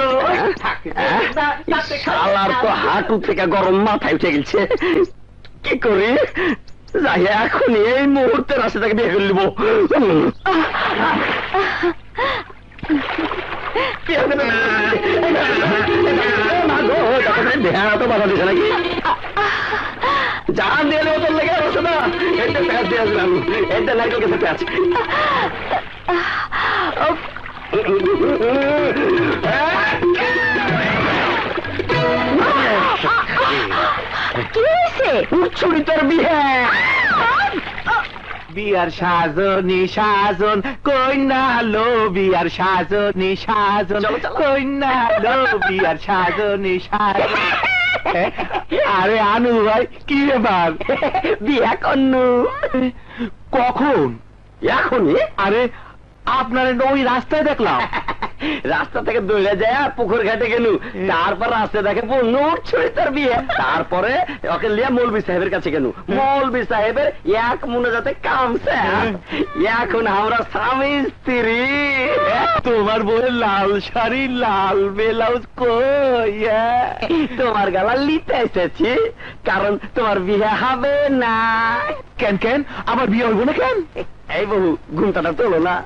শালার তো হাঁটু থেকে গরম মাথায় উঠে গেছে। কি করি? যাই এখন এই মুহূর্তে রাস্তা থেকে বিয়ে করে নেবো। তো বাধা দিছে নাকি? জান দিয়ে বোতল লেগে আসছে না, এটা প্যাঁচ দিয়েছিলাম, এটা নারকেল গেছে প্যাঁচ। কি হয়েছে? ছুরি তোর বিয়ে। বিয়ার সাজনি সাজন কন্যা লো, বিয়ার সাজনি সাজন কন্যা লো, বিয়ার সাজনি সাজন। আরে আনু ভাই, কি ব্যাপার? বিয়ে করনু? কখন? এখনই? আরে আপনার ওই রাস্তায় দেখলাম। রাস্তা থেকে দৌড়ে যায় পুকুর ঘাটে গেল, তারপর রাস্তায় দেখে নোট ছুড়ে তার বিয়ে। তারপরে ওকে লিয়ে মৌলবী সাহেবের কাছে গেল, মৌলবী সাহেবের এক মনে যাতে কামছে। এখন আমরা স্বামী স্ত্রী। তোমার বউয়ের লাল শাড়ি লাল ব্লাউজ কই? তোমার গালা লিতে এসেছি, কারণ তোমার বিয়ে হবে না। কেন কেন আমার বিয়ে হইব না কেন? এই বহু ঘুমটাটা তোলো না।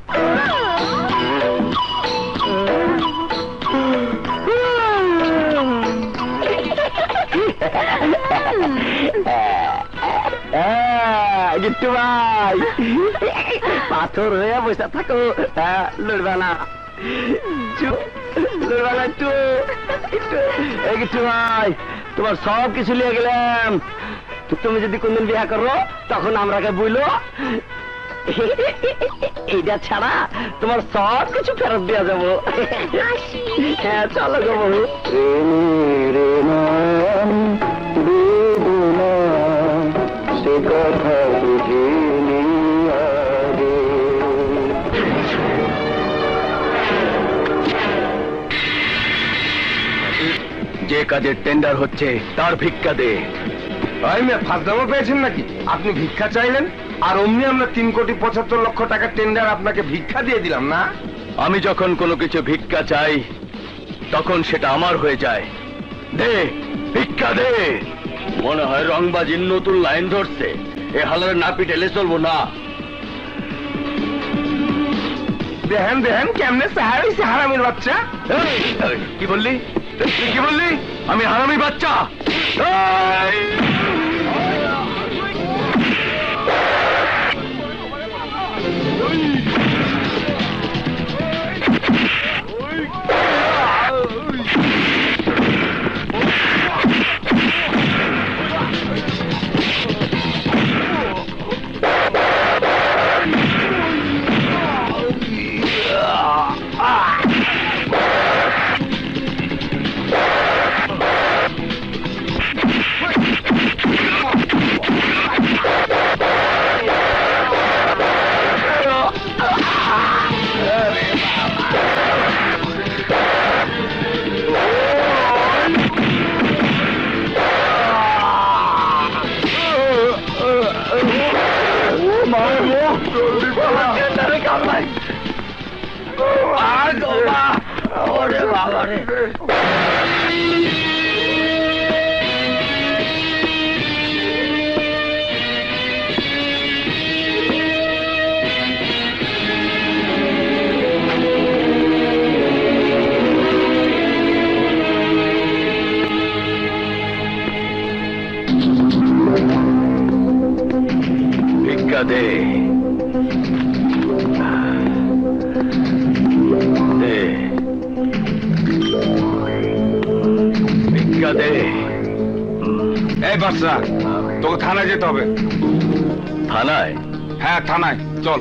গিট্টু ভাই, পাথর হয়ে বসে থাকো, লড়বে না, লড়বে না একটু। এই গিট্টু ভাই, তোমার সব কিছু নিয়ে গেলাম, তুমি যদি কোনদিন বিয়ে করো তখন আমরাকে বইলো এইটা ছাড়া তোমার সব কিছু ফেরত দেওয়া যাবো। হ্যাঁ চলো গো বহু। সে কথা বুঝিনি আগে। যে কাজের টেন্ডার হচ্ছে তার ভিক্ষা দে। ফাঁসদামো পেয়েছেন নাকি? আপনি ভিক্ষা চাইলেন আর অমনি আমরা তিন কোটি পঁচাত্তর লক্ষ টাকার টেন্ডার আপনাকে ভিক্ষা দিয়ে দিলাম না? আমি যখন কোনো কিছু ভিক্ষা চাই তখন সেটা আমার হয়ে যায়। দে ভিক্ষা দে। মনে হয় রংবাজির নতুন লাইন ধরছে, এ হালারে না পিটেলে চলবো না। দেখেন দেখেন কেমনে সাহারি হারামির বাচ্চা। কি বললি? কি বললি? আমি হারামি বাচ্চা? ভিক্ষা দে। ভিক্ষা দে। এই বাচ্চা, তোকে থানায় যেতে হবে। থানায়? হ্যাঁ থানায় চল।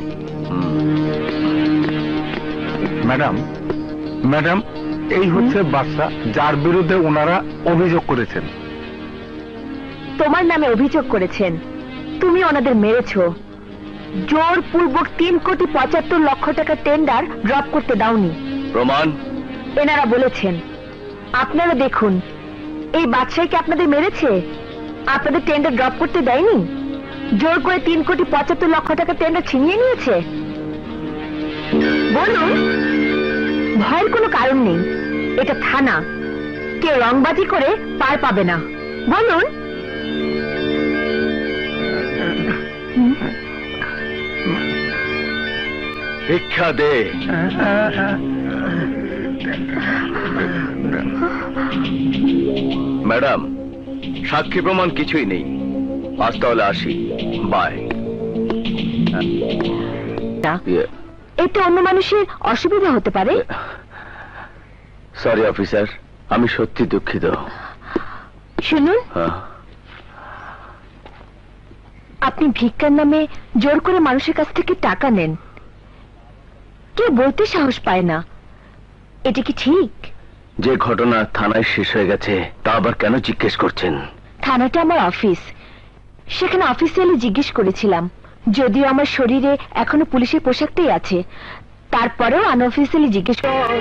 ম্যাডাম ম্যাডাম এই হচ্ছে বাচ্চা যার বিরুদ্ধে ওনারা অভিযোগ করেছেন। তোমার নামে অভিযোগ করেছেন, তুমি ওনাদের মেরেছো। জোরপূর্বক তিন কোটি পঁচাত্তর লক্ষ টাকা টেন্ডার ড্রপ করতে দাওনি। প্রমাণ? এনারা বলেছেন। আপনারা দেখুন, এই বাদশাহীকে আপনাদের মেরেছে, আপনাদের টেন্ডার ড্রপ করতে দেয়নি, জোর করে তিন কোটি পঁচাত্তর লক্ষ টাকা টেন্ডার ছিনিয়ে নিয়েছে। বলুন, ভয়ের কোনো কারণ নেই, এটা থানা, কেউ রংবাজি করে পার পাবে না। বলুন। ভিক্ষা দে। ম্যাডাম, সাক্ষী প্রমাণ কিছুই নেই, আজ তাহলে আসি। বাই। এতে অন্য মানুষের অসুবিধা হতে পারে। সরি অফিসার, আমি সত্যি দুঃখিত। শুনুন, হ্যাঁ, আপনি ভিক্ষার নামে জোর করে মানুষের কাছ থেকে টাকা নেন, কেউ বলতে সাহস পায় না, এটা কি ঠিক? যে ঘটনা থানায় শেষ হয়ে গেছে তা আবার কেন জিজ্ঞেস করছেন? থানাটা আমার অফিস, সেখানে অফিসিয়ালি জিজ্ঞেস করেছিলাম, যদিও আমার শরীরে এখনো পুলিশের পোশাকটাই আছে, তারপরেও আনঅফিসিয়ালি জিজ্ঞেস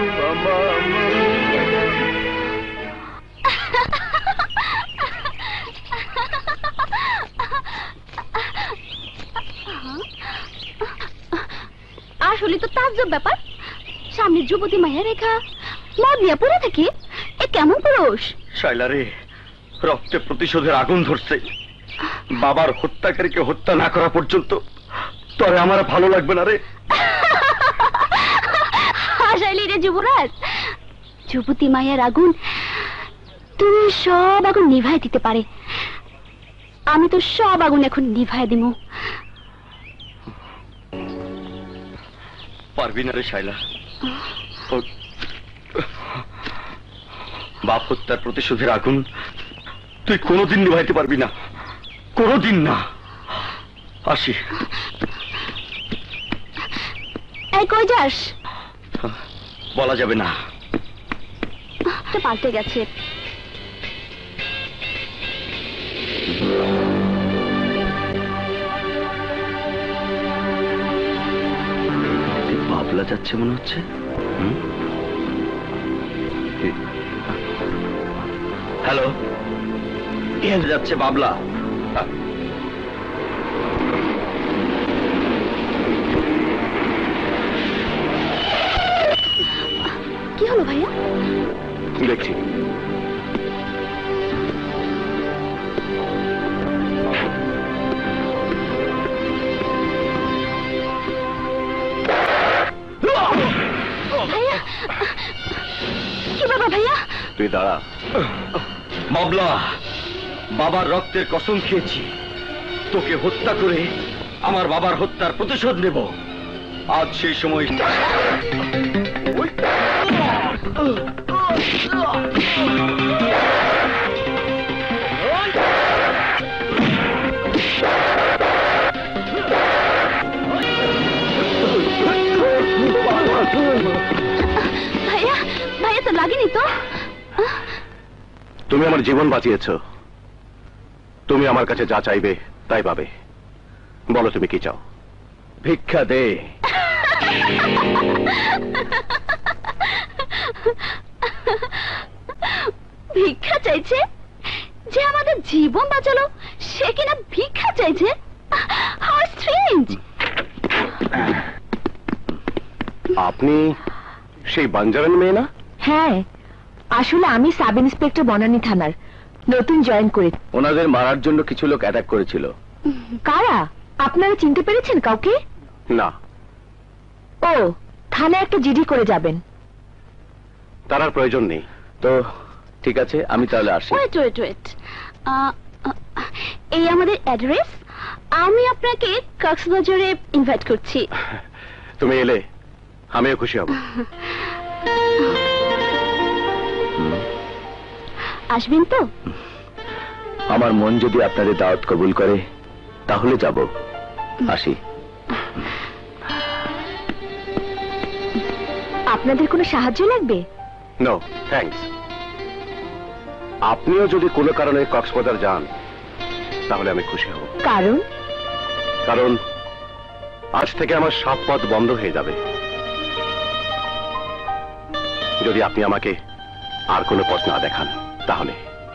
আসলে তো তাজ্জব ব্যাপার, সামনে যুবতী মায়া রেখা মদ নিয়ে পড়ে থাকি, এ কেমন পুরুষ? শাইলা রে, রক্তে প্রতিশোধের আগুন ধরছে। বাবার হত্যাকারীকে হত্যা না করা পর্যন্ত তবে আমার ভালো লাগবে না রে। হাসাইলি রে যুবরাজ, যুবতী মায়ের আগুন তুমি সব আগুন নিভাই দিতে পারে, আমি তো সব আগুন এখন নিভাই দিব। পারবি না রে শাইলা, বাপ হত্যার প্রতিশোধের আগুন তুই কোনোদিন নিভাইতে পারবি না, কোনোদিন না। আসি। এই কই যাস? বলা যাবে না। পাল্টে গেছে। বাবলা যাচ্ছে মনে হচ্ছে। হ্যালো, যাচ্ছে বাবলা। কি হলো ভাইয়া? দেখছি। ভাইয়া, কি বাবা ভাইয়া? তুই দাঁড়া। বাবলা, বাবার রক্তের কসম খেয়েছি, তোকে হত্যা করে আমার বাবার হত্যার প্রতিশোধ নেব। আজ সেই সময়। ভাইয়া, ভাইয়া তো লাগেনি তো? তুমি আমার জীবন বাঁচিয়েছ, তুমি আমার কাছে যা চাইবে তাই পাবে। বলো তুমি কি চাও? ভিক্ষা দে। ভিক্ষা চাইছে? যে আমাদের জীবন বাঁচালো সে কিনা ভিক্ষা চাইছে? How strange. আপনি সেই বাঞ্জারান মেয়ে না? হ্যাঁ, আসলে আমি সাব ইন্সপেক্টর বনানী থানার, নতুন জয়েন করে। ওনাদের মারার জন্য কিছু লোক অ্যাটাক করেছিল। কারা? আপনারা চিনতে পেরেছেন কাউকে? না। ও, থানায় একটা জিডি করে যাবেন। তার আর প্রয়োজন নেই। তো ঠিক আছে, আমি তাহলে আসি। ওয়েট ওয়েট ওয়েট, এই আমাদের অ্যাড্রেস, আমি আপনাকে কক্সবাজারে ইনভাইট করছি। তুমি এলে আমিও খুশি হব। আসবেন তো? আমার মন যদি আপনাদের দাওয়াত কবুল করে তাহলে যাব। আসি। আপনাদের কোনো সাহায্য লাগবে? No thanks. আপনিও যদি কোনো কারণে কক্সবাজার যান তাহলে আমি খুশি হব। কারণ? কারণ আজ থেকে আমার সব পথ বন্ধ হয়ে যাবে যদি আপনি আমাকে আর কোনো পথ না দেখান। তাহলে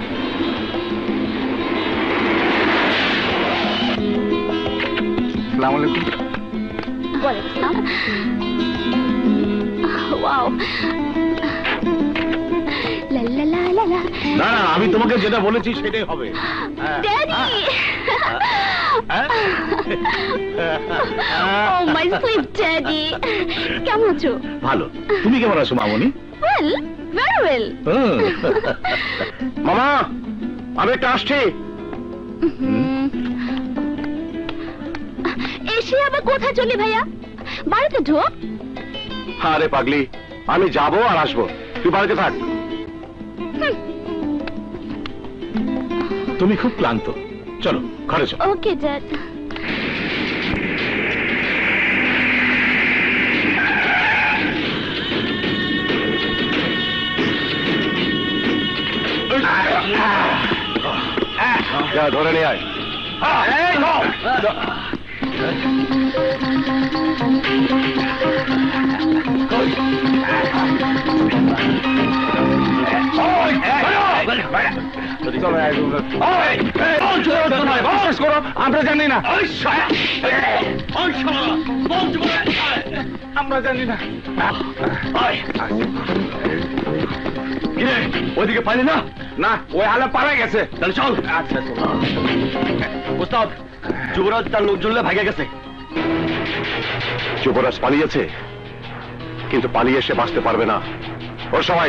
আসসালামু আলাইকুম। ওয়াও লা লা লা লা লা। না না, আমি তোমাকে যেটা বলেছি সেটাই হবে। Daddy oh my sweet daddy, কেমন আছো? ভালো, তুমি কেমন আছো মামনি? Well, very well. মামা আমি একটা আসছি। এসে আবার কোথায় চলি ভাইয়া? বাড়িতে ঢোক। আরে পাগলি, আমি যাবো আর আসবো, তুই বাড়িতে থাক। তুমি খুব ক্লান্ত, চলো ঘরে চলো। Okay dad. যা ধরে নিয়ে আয়। আমরা জানি না, আমরা জানি না। ওইদিকে পাইলি না? না, ওই হালে পারা গেছে। তাহলে চল। আচ্ছা উস্তাদ, যুবরাজ তার লোকজন ভাগে গেছে। যুবরাজ পালিয়েছে, কিন্তু পালিয়ে এসে বাঁচতে পারবে না। ওর সবাই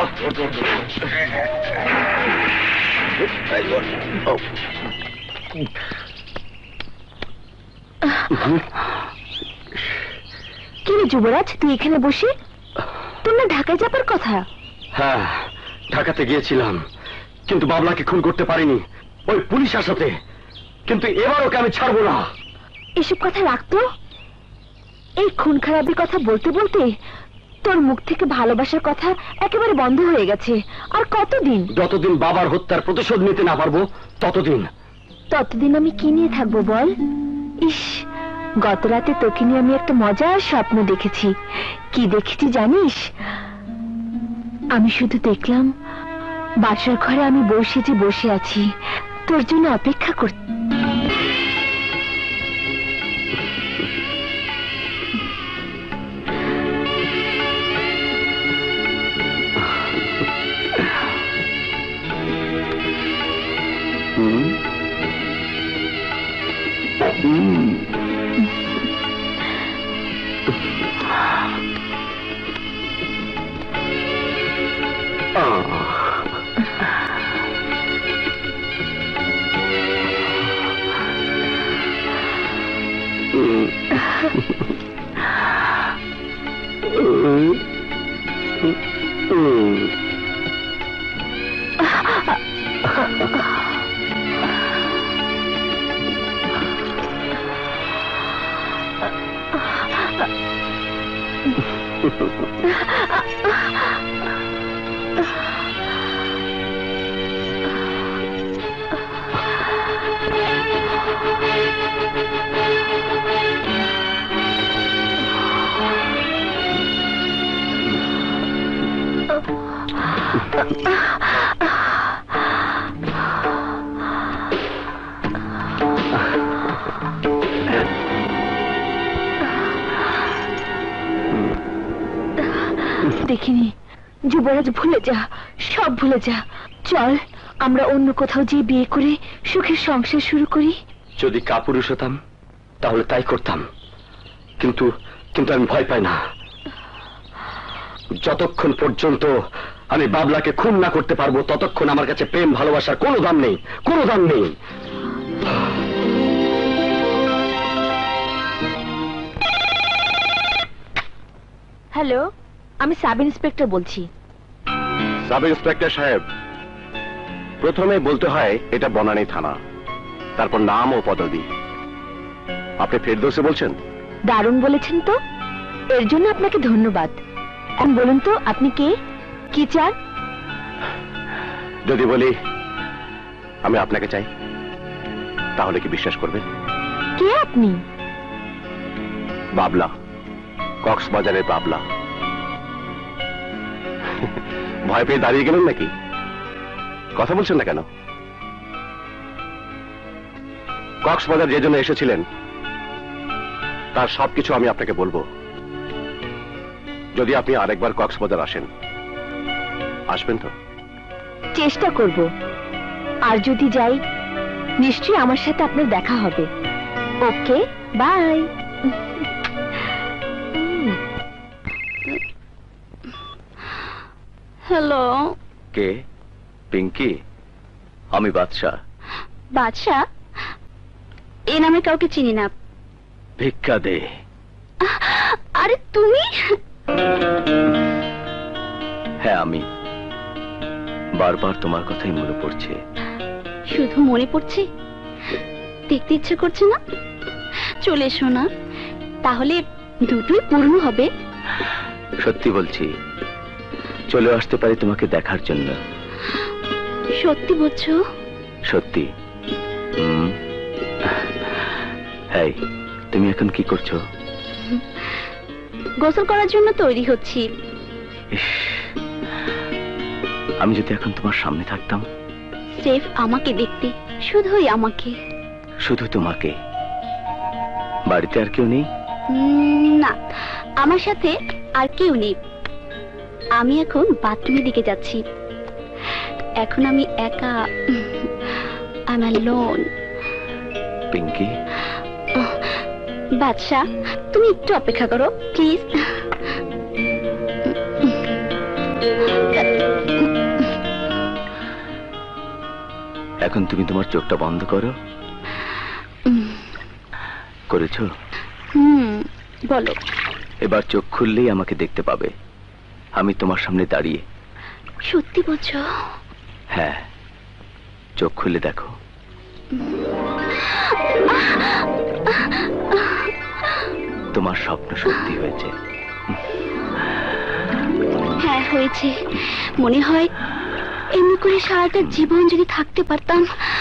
কি রে যুবরাজ, তুই এখানে বসে? তোর না ঢাকায় যাবার কথা? হ্যাঁ, ঢাকাতে গিয়েছিলাম, কিন্তু বাবলাকে খুন করতে পারিনি ওই পুলিশ আসাতে। কিন্তু এবার ওকে আমি ছাড়বো না। এসব কথা রাখতো। এই খুন খারাপের কথা বলতে বলতে তোর মুখ থেকে ভালোবাসার কথা একেবারে বন্ধ হয়ে গেছে। আর কতদিন? যতদিন বাবার হত্যার প্রতিশোধ নিতে না পারবো ততদিন। ততদিন আমি কি নিয়ে থাকবো বল? ইস, গত রাতে তোকে নিয়ে আমি একটা মজার স্বপ্ন দেখেছি। কি দেখেছি জানিস? আমি শুধু দেখলাম বাসার ঘরে আমি বসে যে বসে আছি, তোর জন্য অপেক্ষা করতে। দেখিনি। যুবরাজ, ভুলে যা, সব ভুলে যা। চল আমরা অন্য কোথাও গিয়ে বিয়ে করে সুখের সংসার শুরু করি। যদি কাপুরুষ হতাম তাহলে তাই করতাম, কিন্তু কিন্তু আমি ভয় পাই না। যতক্ষণ পর্যন্ত আমি বাবলাকে খুন না করতে পারবো ততক্ষণ আমার কাছে প্রেম ভালোবাসার কোনো দাম নেই, কোনো দাম নেই। হ্যালো, আমি সাব ইন্সপেক্টর বলছি। সাব ইন্সপেক্টর সাহেব, প্রথমে বলতে হয় এটা বনানী থানা, তারপর নাম ও পদবি। আপনি ফেরদৌসে বলছেন? দারুণ বলেছেন তো, এর জন্য আপনাকে ধন্যবাদ। এখন বলুন তো আপনি কে, কি চান? যদি বলি আমি আপনাকে চাই, তাহলে কি বিশ্বাস করবেন? কে আপনি? বাবলা, কক্সবাজারের বাবলা। ভয় পেয়ে দাঁড়িয়ে গেলেন নাকি? কথা বলছেন না কেন? কক্সবাজার যে জন্য এসেছিলেন তার সবকিছু আমি আপনাকে বলবো, যদি আপনি আরেকবার কক্সবাজার আসেন। আসবেন তো? চেষ্টা করব, আর যদি যাই নিশ্চয়ই আমার সাথে আপনার দেখা হবে। Okay, bye. হ্যালো, কে? পিঙ্কি, আমি বাদশাহ। বাদশা? এ নামে কাউকে চিনি না। ভিক্ষা দে। আরে তুমি? হ্যাঁ আমি। বারবার তোমার কথাই মনে পড়ছে। শুধু মনে পড়ছে? দেখতে ইচ্ছে করছে না? চলে এসো না, তাহলে দুটোই পূর্ণ হবে। সত্যি বলছি, চলে আসতে পারি তোমাকে দেখার জন্য। সত্যি বলছো? সত্যি। হুম। হ্যাঁ, তুমি এখন কি করছো? গোসল করার জন্য তৈরি হচ্ছি। আমি যদি এখন তোমার সামনে থাকতাম? স্রেফ আমাকে দেখতে, শুধুই আমাকে। শুধু তোমাকে? বাড়িতে আর কেউ নেই? উম, না, আমার সাথে আর কেউ নেই। আমি এখন বাথরুমের দিকে যাচ্ছি। এখন আমি একা। I am alone. Pinky, Badsha, তুমি একটু অপেক্ষা করো প্লিজ। এখন তুমি তোমার চোখটা বন্ধ করো। করেছো? হুম, বলো। এবার চোখ খুললেই আমাকে দেখতে পাবে, আমি তোমার সামনে দাঁড়িয়ে। সত্যি বলছো? হ্যাঁ, চোখ খুলে দেখো। তোমার স্বপ্ন সত্যি হয়েছে। হ্যাঁ হয়েছে। মনে হয় এমনি করে সারাটা জীবন যদি থাকতে পারতাম।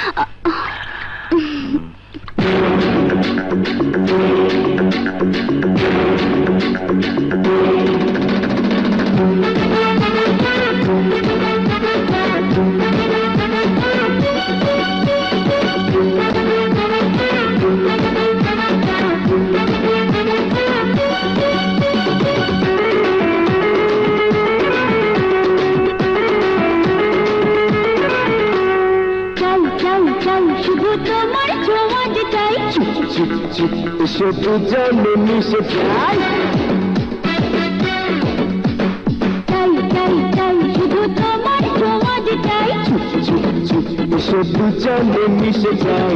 শুধু জানে মিশে যাই, চাই চাই চাই শুধু তোমার সমাজ চাই। শুধু জানে মিশে যাই।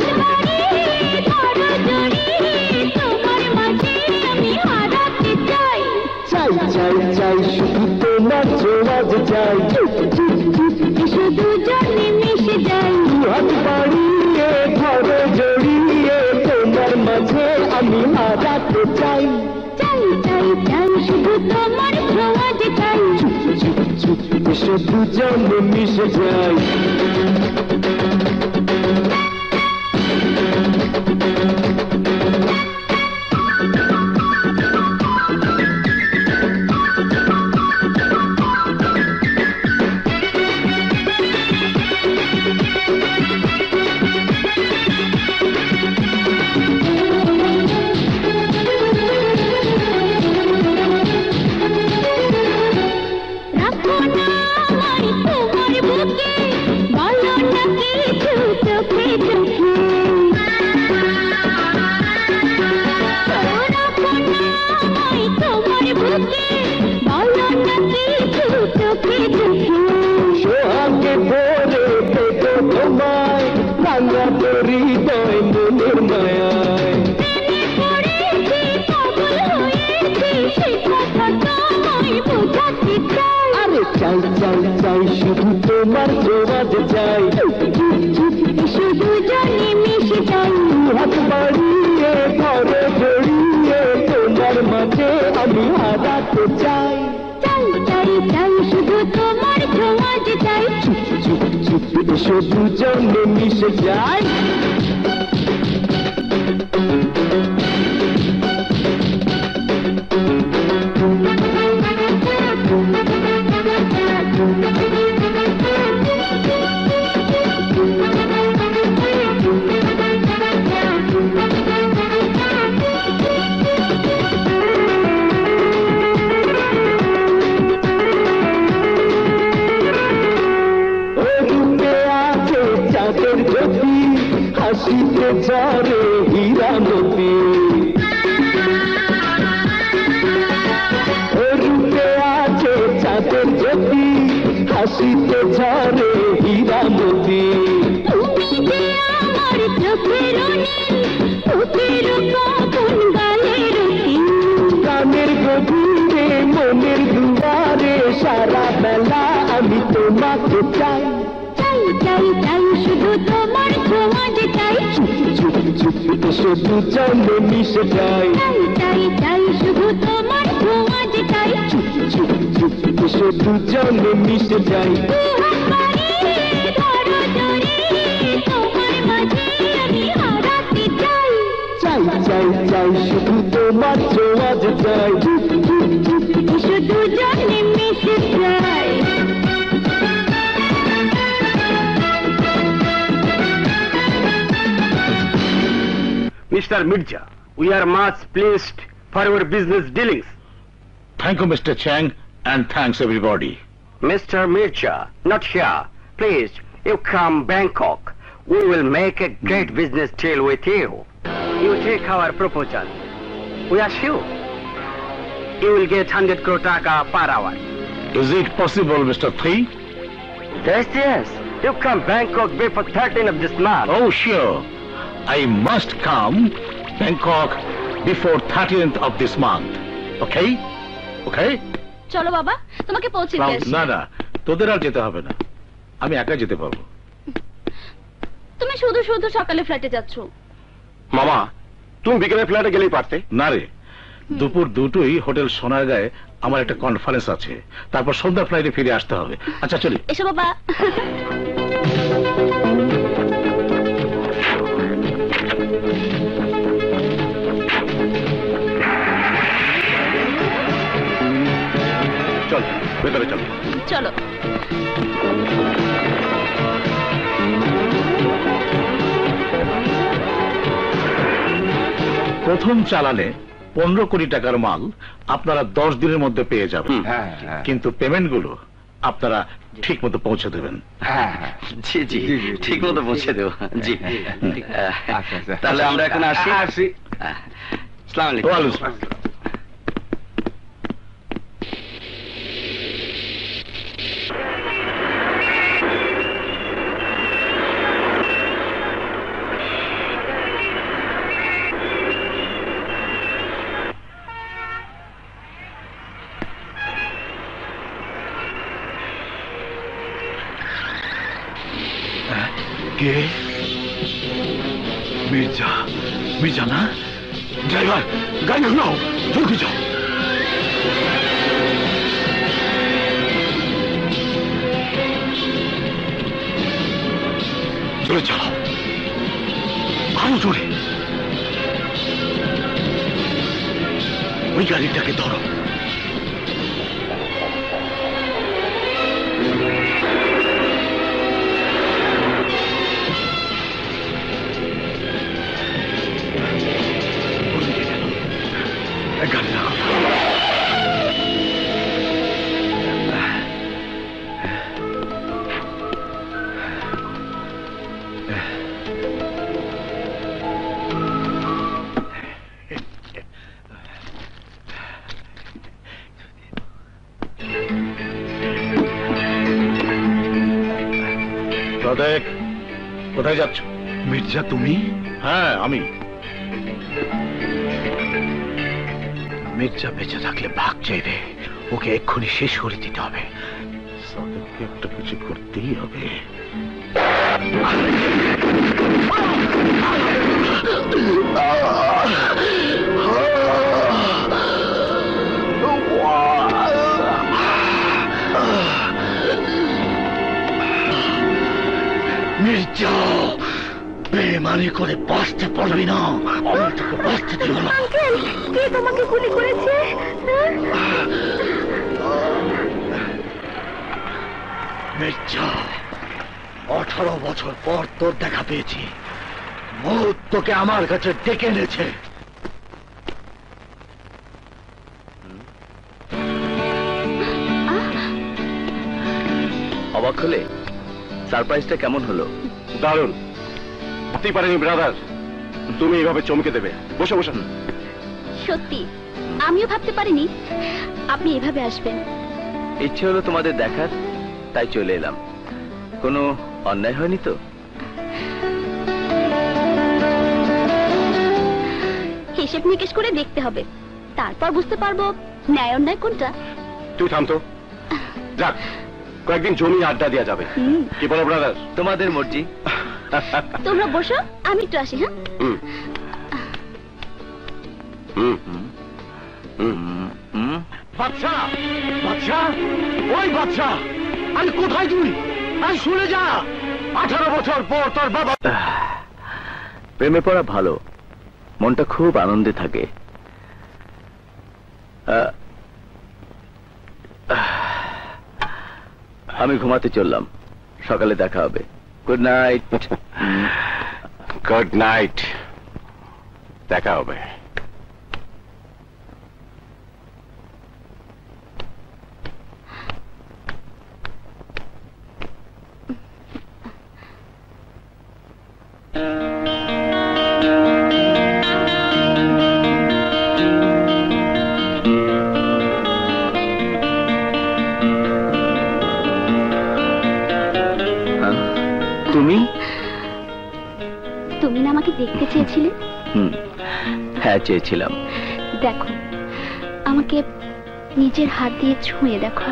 তোমার মাঝে আমি হারাতে চাই। চাই চাই চাই শুধু তোমার সমাজ চাই। শুধু জানে মিশে যাই। হাত বাড়িয়ে ঘরে জড়িয়ে তোমার মাঝে আমি হারাতে চাই। চাই চাই চাই শুধু তোমার সমাজ চাই। শুধু জানে মিশে যাই। সোহাগে ভরে পেটো তোমায়, রাঙা হৃদয় মনের মায়ায়। আরে চাই চাই চাই শুধু তোমার সমাজ চাই। শুধু জানি মিশে যাই। হাত বাড়িয়ে ঘরে জড়িয়ে তোমার মাঝে আমি হারাতে চাই। চাই চাই চাই শুধু তোমার সমাজ চাই। শুধু জানে মিশে যাই। হাসিতে ঝরে হীরা মতি রূপে আছে চাঁদের জ্যোতি হাসিতে ঝরে হীরা মতি তুমি যে আমার চোখের চোখের কাপন গালের গানের গভীরে মনের দুয়ারে সারা বেলা আমি তোমাকে চাই চাই চাই চাই শুধু তোমার ছোঁয়া যে চাই চুপ চুপ এসে দুজনে মিশে যাই চাই চাই চাই শুধু তোমার ছোঁয়া যে চাই চুপ চুপ চুপ এসে দুজনে মিশে যাই তোমার মাঝে আমি হারাতে চাই চাই চাই চাই শুধু তোমার ছোঁয়া যে চাই শুধু জন্যে মিশে যাই Mister Mirza, we are much pleased for your business dealings. Thank you mister Chang and thanks everybody. Mister Mirza, not here. Please, you come Bangkok. We will make a great business deal with you. You take our proposal. We are sure you will get one hundred crore taka per hour. Is it possible, Mister Thi? Yes, yes. You come Bangkok before thirteenth of this month. Oh, sure. I must come Bangkok before thirteenth of this month. Okay? Okay? চলো বাবা তোমাকে পৌঁছে দিয়ে আসি না না তোদের আর যেতে হবে না, আমি একা যেতে পারবো। তুমি শুধু শুধু সকালে ফ্ল্যাটে যাচ্ছ। মামা তুমি বিকেলে ফ্ল্যাটে গেলেই পারতে। না রে, দুপুর দুটোই হোটেল সোনারগাঁয়ে আমার একটা কনফারেন্স আছে, তারপর সন্ধ্যা ফ্লাইটে ফিরে আসতে হবে। আচ্ছা চলি। এসো বাবা। চল ভেতরে চল। চলো। প্রথম চালানে পনেরো কোটি টাকার মাল আপনারা দশ দিনের মধ্যে পেয়ে যাবেন, কিন্তু পেমেন্ট গুলো আপনারা ঠিক মতো পৌঁছে দেবেন। জি জি ঠিক মতো পৌঁছে দেবো। জি তাহলে আমরা এখন আসি। আসি। আসসালামু আলাইকুম। ওয়ালাইকুম আসসালাম। কে? মির্জা, মির্জা না? ড্রাইভার গাড়ি ঘুরাও, জলদি যাও। জোরে চালাও, আরো জোরে। ওই গাড়িটাকে ধরো। গাড়ি লাগাও। দেখ কোথায় যাচ্ছ? মির্জা তুমি? হ্যাঁ আমি। মির্জা বেঁচে থাকলে ভাগ চাইবে, ওকে এক্ষুনি শেষ করে দিতে হবে। সাদেরকে একটা কিছু করতেই হবে। মির্জা বেমানি করে বাঁচতে পারবি না, আমি তোকে বাঁচতে দিব না। আঙ্কেল কে তোমাকে গুলি করেছে? মির্জা আঠারো বছর পর তোর দেখা পেয়েছি, মৌত তোকে আমার কাছে ডেকে এনেছে। অবাক হলে? সারপ্রাইজটা কেমন হলো? দারুণ, হতেই পারেনি ব্রাদার। তুমি এইভাবে চমকে দেবে। বসে বসে। সত্যি আমিও ভাবতে পারিনি আপনি এভাবে আসবেন। ইচ্ছে হলো তোমাদের দেখার, তাই চলে এলাম। কোনো অন্যায় হয়নি তো? হিসেব নিকেশ করে দেখতে হবে, তারপর বুঝতে পারবো ন্যায় অন্যায় কোনটা। তুই থাম তো। যাক, কয়েকদিন জমি আড্ডা দেওয়া যাবে। কি বলো ব্রাদার? তোমাদের মর্জি। তোমরা বসো, আমি একটু আসি। হ্যাঁ হুম হুম হুম হুম। বাচ্চা বাচ্চা, ওই বাচ্চা, আরে কোথায় তুই? আরে শুনে যা, আঠারো বছর পর তোর বাবা। প্রেমে পড়া ভালো, মনটা খুব আনন্দে থাকে। আহ, আমি ঘুমাতে চললাম, সকালে দেখা হবে। Good night. গুড নাইট, দেখা হবে। তুমি তুমি না আমাকে দেখতে চেয়েছিলে? হুম, হ্যাঁ চেয়েছিলাম। দেখো, আমাকে নিজের হাত দিয়ে ছুঁয়ে দেখো।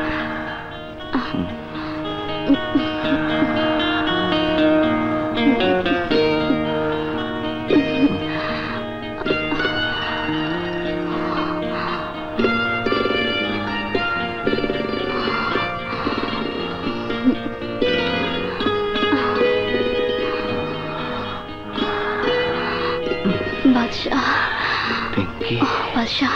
বাদশাহ, পিঙ্কি, বাদশাহ,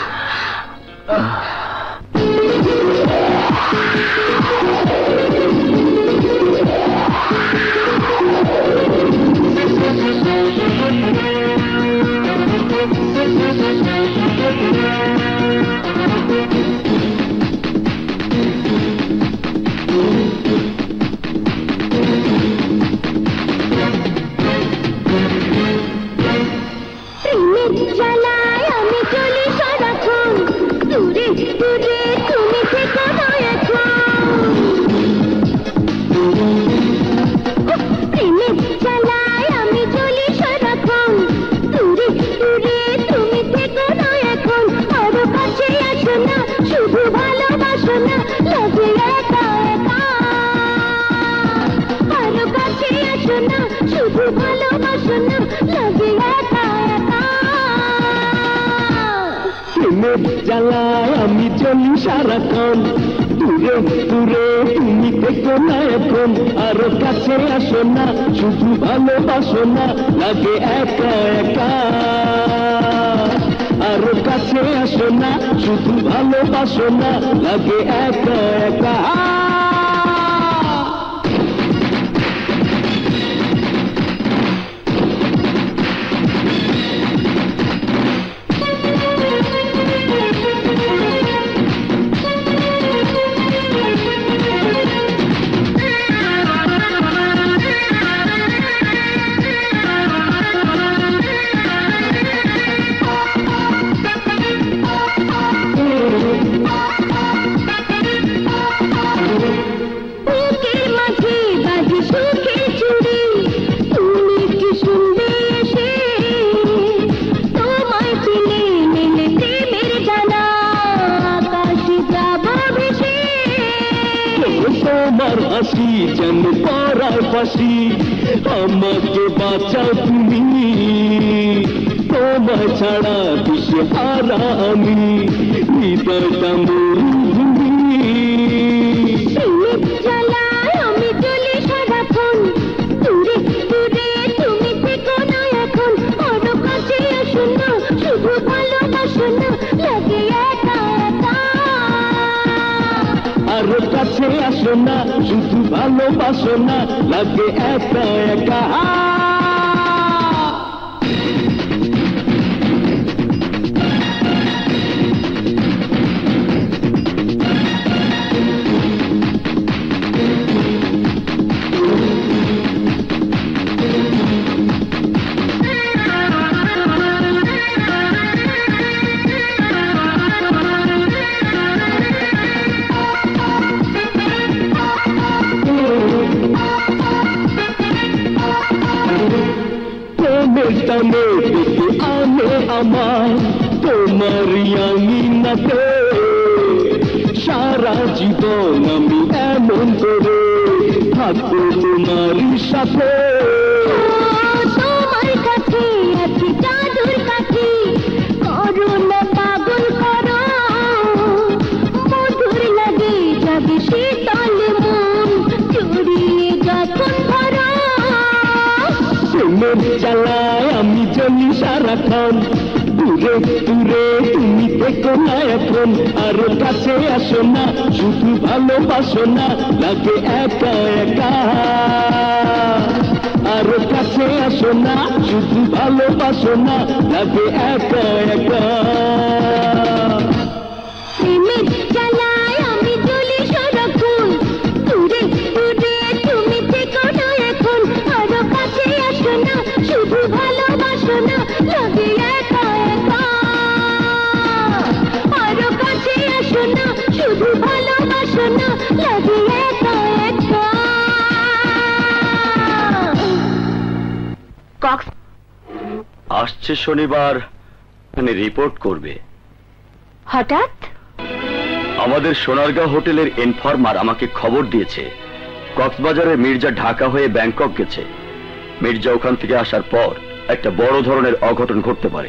জ্বালায় আমি চলি সারাক্ষণ, দূরে দূরে তুমি থেকো না এখন, আরো কাছে আসো না, শুধু ভালোবাসো না, লাগে একা একা। আরো কাছে আসো না, শুধু ভালোবাসো না, লাগে একা একা। যেন পরার ফাঁসি, আমাকে বাঁচাও তুমি, তোমায় ছাড়া দিশে হারা আমি, হৃদয়টা মরুভূমি। আমি চলি সারাক্ষণ, দূরে দূরে তুমি থেকো না এখন, আরো কাছে আসো না, শুধু ভালোবাসো না, লাগে একা একা। আরো কাছে আসো না, শুধু ভালোবাসো না, লাগে একা একা। আমার তোমারই আঙিনাতে, সারা জীবন আমি এমন করে থাকবো তোমারই সাথে। তোমার কাছে আছি জাদুর কাঠি, করো না পাগল করো, মধুর লাগে জাগে শীতল মন, জড়িয়ে যখন ধরো। প্রেমের জ্বালায় আমি জ্বলি সারাক্ষণ, দূরে দূরে তুমি দেখো না এখন, আরো কাছে আসো না, শুধু ভালোবাসো না, লাগে একা একা। আরো কাছে আসো না, শুধু ভালোবাসো না, লাগে একা একা। প্রেমের জ্বালায় আমি জ্বলি সারাক্ষণ, দূরে দূরে তুমি থেকো না এখন, আরো কাছে আসো না, শুধু ভালোবাসো না, লাগে একা একা। আরো কাছে আসো না, শুধু ভালোবাসো না, লাগে একা একা। কক্স আসছে শনিবার, মানে রিপোর্ট করবে। হঠাৎ আমাদের সোনারগাঁও হোটেলের ইনফরমার আমাকে খবর দিয়েছে কক্সবাজারে মির্জা ঢাকা হয়ে ব্যাংকক গেছে। মির্জা ওখান থেকে আসার পর একটা বড় ধরনের অঘটন ঘটতে পারে।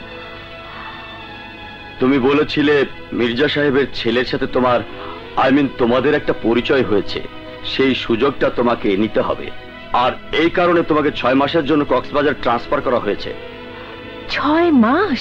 তুমি বলেছিলে মির্জা সাহেবের ছেলের সাথে তোমার আই মিন তোমাদের একটা পরিচয় হয়েছে, সেই সুযোগটা তোমাকে নিতে হবে। আর এই কারণে তোমাকে ছয় মাসের জন্য কক্সবাজার ট্রান্সফার করা হয়েছে। ছয় মাস?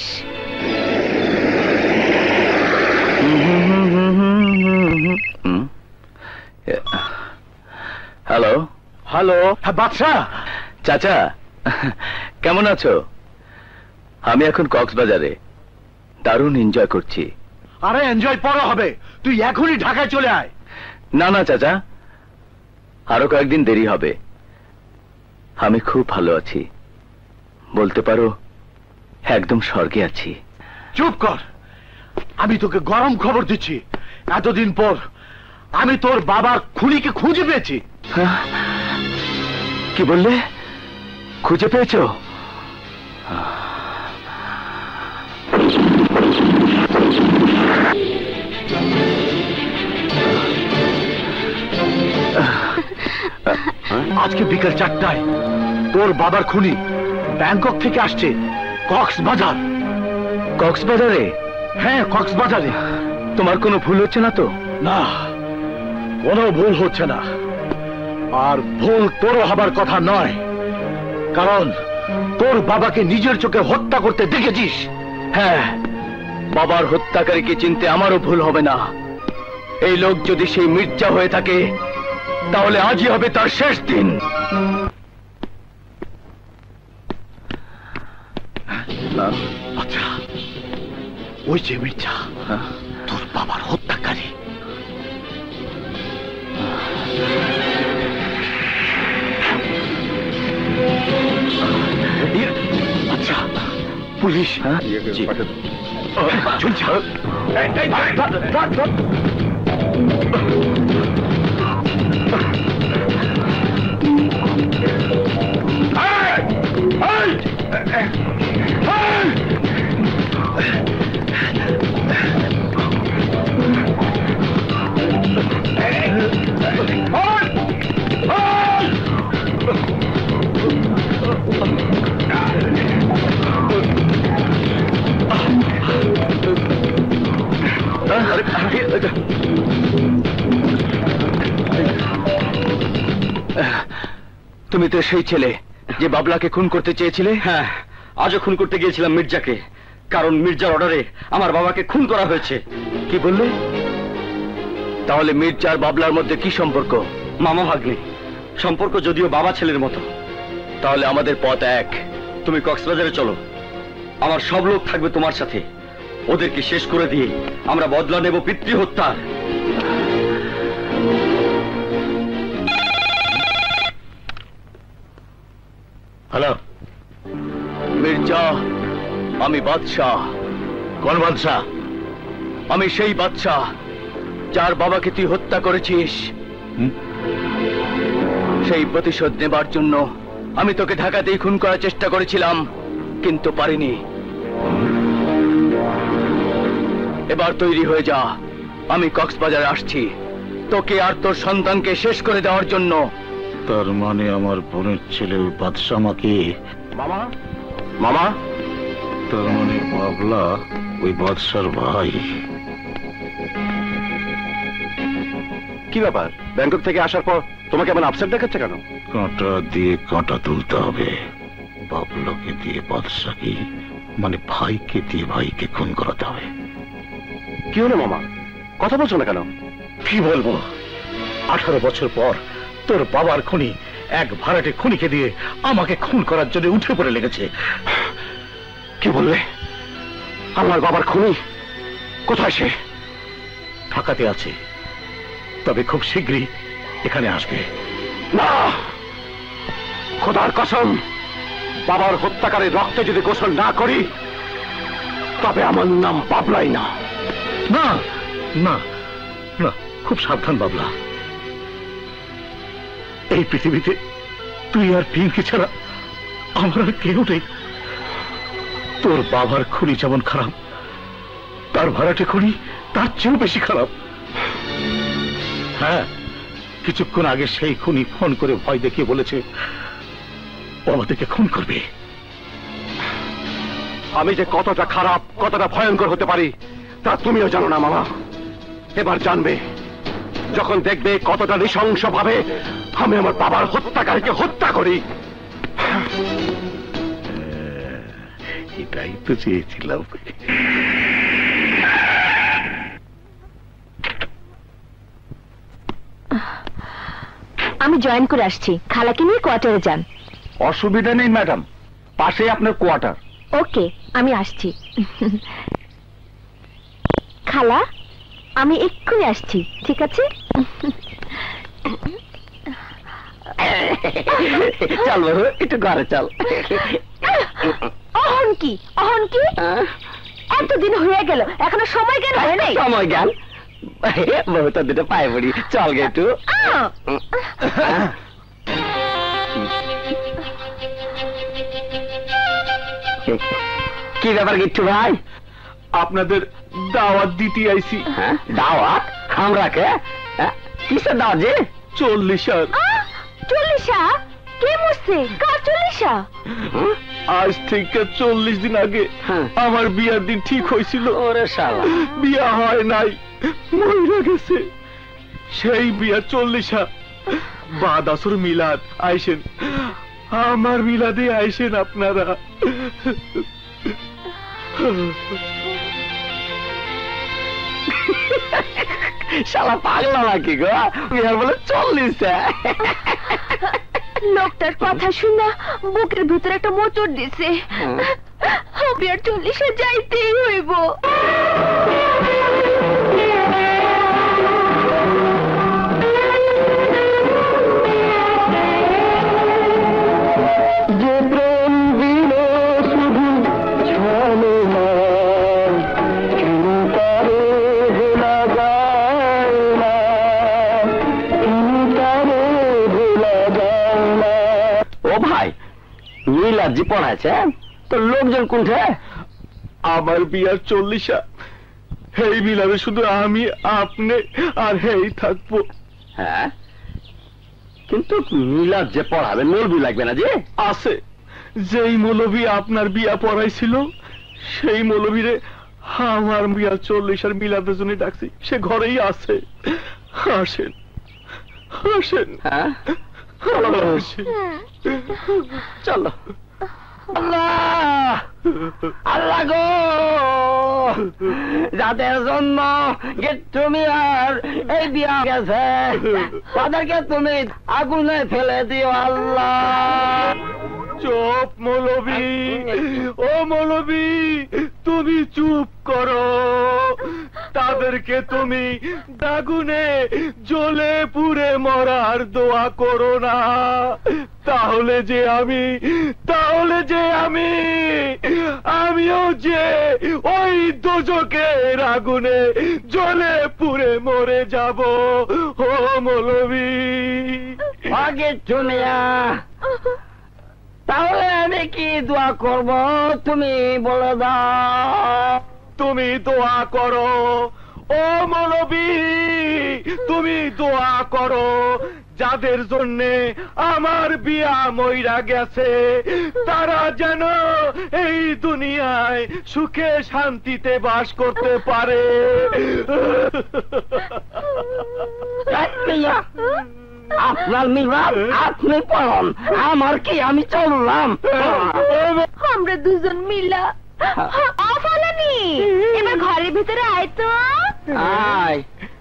হ্যালো হ্যালো, বাদশা চাচা, কেমন আছো? আমি এখন কক্সবাজারে দারুণ এনজয় করছি। আরে এনজয় পরে হবে, তুই এখনই ঢাকায় চলে আয়। না না চাচা, আরো কয়েকদিন দেরি হবে। আমি খুব ভালো আছি, বলতে পারো একদম স্বর্গে আছি। চুপ কর, আমি তোকে গরম খবর দিচ্ছি। এতদিন পর আমি তোর বাবার খুনিকে খুঁজে পেয়েছি। কি বললে? খুঁজে পেয়েছো? আজকে বিকেল চারটায় তোর বাবার খুনি ব্যাংকক থেকে আসছে কক্সবাজার। কক্সবাজারে? হ্যাঁ, কক্সবাজারে। তোমার কোনো ভুল হচ্ছে না তো? না, কোনো ভুল হচ্ছে না। আর ভুল তোরও হবার কথা নয়, কারণ তোর বাবাকে নিজের চোখে হত্যা করতে দেখেছিস। হ্যাঁ, বাবার হত্যাকারীকে চিনতে আমারও ভুল হবে না। এই লোক যদি সেই মির্জা হয়ে থাকে, তাহলে আজই হবে তার শেষ দিন। আচ্ছা, ওই যে মির্জা তোর বাবার হত্যাকারী, আচ্ছা পুলিশ তুমি তো সেই ছেলে যে বাবলাকে খুন করতে চেয়েছিলে। হ্যাঁ, আজও খুন করতে গিয়েছিলাম মির্জাকে, কারণ মির্জার অর্ডারে আমার বাবাকে খুন করা হয়েছে। কি বললে? তাহলে মির্জা আর বাবলার মধ্যে কি সম্পর্ক? মামা ভাগ্নে সম্পর্ক, যদিও বাবা ছেলের মতো। তাহলে আমাদের পথ এক। তুমি কক্সবাজারে চলো, আমার সব লোক থাকবে তোমার সাথে। ওদেরকে শেষ করে দিয়ে আমরা বদলা নেব পিতৃ হত্যার। হ্যালো মির্জা, আমি বাদশাহ। কোন বাদশাহ? আমি সেই বাদশাহ যার বাবাকে তুই হত্যা করেছিস। সেই প্রতিশোধ নেবার জন্য আমি তোকে ঢাকাতেই খুন করার চেষ্টা করেছিলাম, কিন্তু পারিনি। এবার তৈরি হয়ে যা, আমি কক্সবাজারে আসছি তোকে আর তোর সন্তানকে শেষ করে দেওয়ার জন্য। তার মানে আমার বোনের ছেলে ওই বাদশা আমাকে, মামা মামা তার মানে বাবলা ওই বাদশার ভাই। কি ব্যাপার, ব্যাংকক থেকে আসার পর তোমাকে এমন আপসেট দেখাচ্ছে কেন? কাঁটা দিয়ে কাঁটা তুলতে হবে। বাবলাকে দিয়ে বাদশাকে, মানে ভাইকে দিয়ে ভাইকে খুন করাতে হবে। কি হলো মামা, কথা বলছো না কেন? কি বলবো, আঠারো বছর পর তোর বাবার খুনি এক ভাড়াটে খুনিকে দিয়ে আমাকে খুন করার জন্য উঠে পড়ে লেগেছে। কি বললে? আমার বাবার খুনি কোথায়? সে ঢাকাতে আছে, তবে খুব শীঘ্রই এখানে আসবে। না, খোদার কসম, বাবার হত্যাকারীর রক্তে যদি গোসল না করি তবে আমার নাম বাবলাই না। না না না, খুব সাবধান বাবলা। এই পৃথিবীতে তুই আর পিঙ্কি ছাড়া আমার আর কেউ নেই। তোর বাবার খুনি যেমন খারাপ, তার ভাড়াটে খুনি তার চেয়েও বেশি খারাপ। হ্যাঁ, কিছুক্ষণ আগে সেই খুনি ফোন করে ভয় দেখিয়ে বলেছে ও আমাদেরকে খুন করবে। আমি যে কতটা খারাপ, কতটা ভয়ঙ্কর হতে পারি তা তুমিও জানো না মামা। এবার জানবে যখন দেখবে কতটা নৃশংস ভাবে আমি আমার বাবার হত্যাকারীকে হত্যা করি। এটাই তো চেয়েছিলাম। আমি জয়েন করে আসছি, খালাকে নিয়ে কোয়ার্টারে যান। অসুবিধা নেই ম্যাডাম, পাশেই আপনার কোয়ার্টার। ওকে, আমি আসছি। খালা, আমি এক্ষুনি আসছি, ঠিক আছে? চল বাবু, একটু ঘরে চল। অহন কি অহন কি এতদিন হয়ে গেল, এখনো সময় জ্ঞান হয় নাই? সময় জ্ঞান বহু, তোর দুটো পায়ে পড়ি, চল গে একটু। কি ব্যাপার গিট্টু ভাই? আপনাদের দাওয়াত দিতে আইছি। দাওয়াত? আমরা কে? কিসের দাওয়াত যে? চল্লিশার। চল্লিশা? কে মরছে? কার চল্লিশা? আজ থেকে চল্লিশ দিন আগে আমার বিয়ার দিন ঠিক হয়েছিল। ওরে শালা, বিয়া হয় নাই, মরে গেছে। সেই বিয়া চল্লিশা। বাদ আসর মিলাদ আইসেন, আমার মিলাদে আইসেন আপনারা। শালা পাগলা নাকি গো? বিয়ার বলে চল্লিশ? লোকটার কথা শুনে বুকের ভিতরে একটা মোচড় দিছে। আমি আর চল্লিশে যাইতেই হইব। যে প্রেম দিল শুধু ছলে না, চিন্তারে ভোলা যায় না, চিন্তারে ভোলা যায় না। ও ভাই, নীলাজি পড়াচ্ছে তো লোকজন কোনঠে? আমার বিয়ার চল্লিশা, হেই মিলাবে শুধু আমি, আপনি আর হেই থাকবো। হ্যাঁ, কিন্তু মিলাদ যে পড়াবে মৌলবি লাগবে না যে? আছে, যেই মৌলবি আপনার বিয়া পড়াইছিল সেই মৌলবীরে আমার বিয়া চল্লিশ আর মিলাদের জন্য ডাকছি, সে ঘরেই আছে। আসেন আসেন। হ্যাঁ, চলো। আল্লাহ আল্লাহ গো, যাদের জন্য তুমি আর এই বিয়া গেছে তাদেরকে তুমি আগুনে ফেলে দিও আল্লাহ। চুপ মৌলবি, ও মৌলবি তুমি চুপ করো। তাদেরকে তুমি দাগুনে জ্বলে পুড়ে মরার দোয়া করো না, তাহলে যে আমি তাহলে যে আমি আমিও যে ওই দোজকের আগুনে জ্বলে পুড়ে মরে যাব। ও মৌলবি। আগে চুনিয়া, তাহলে আমি কি দোয়া করব তুমি বলে দাও। তুমি দোয়া করো, ও মৌলবী তুমি দোয়া করো, যাদের জন্যে আমার বিয়া মইরা গেছে তারা যেন এই দুনিয়ায় সুখে শান্তিতে বাস করতে পারে। আপনার মিলাদ আপনি পড়ন, আমার কি আমি চললাম। আমরা দুজন মিলা অফালানি এবার ঘরের ভিতরে আয় তো। আয়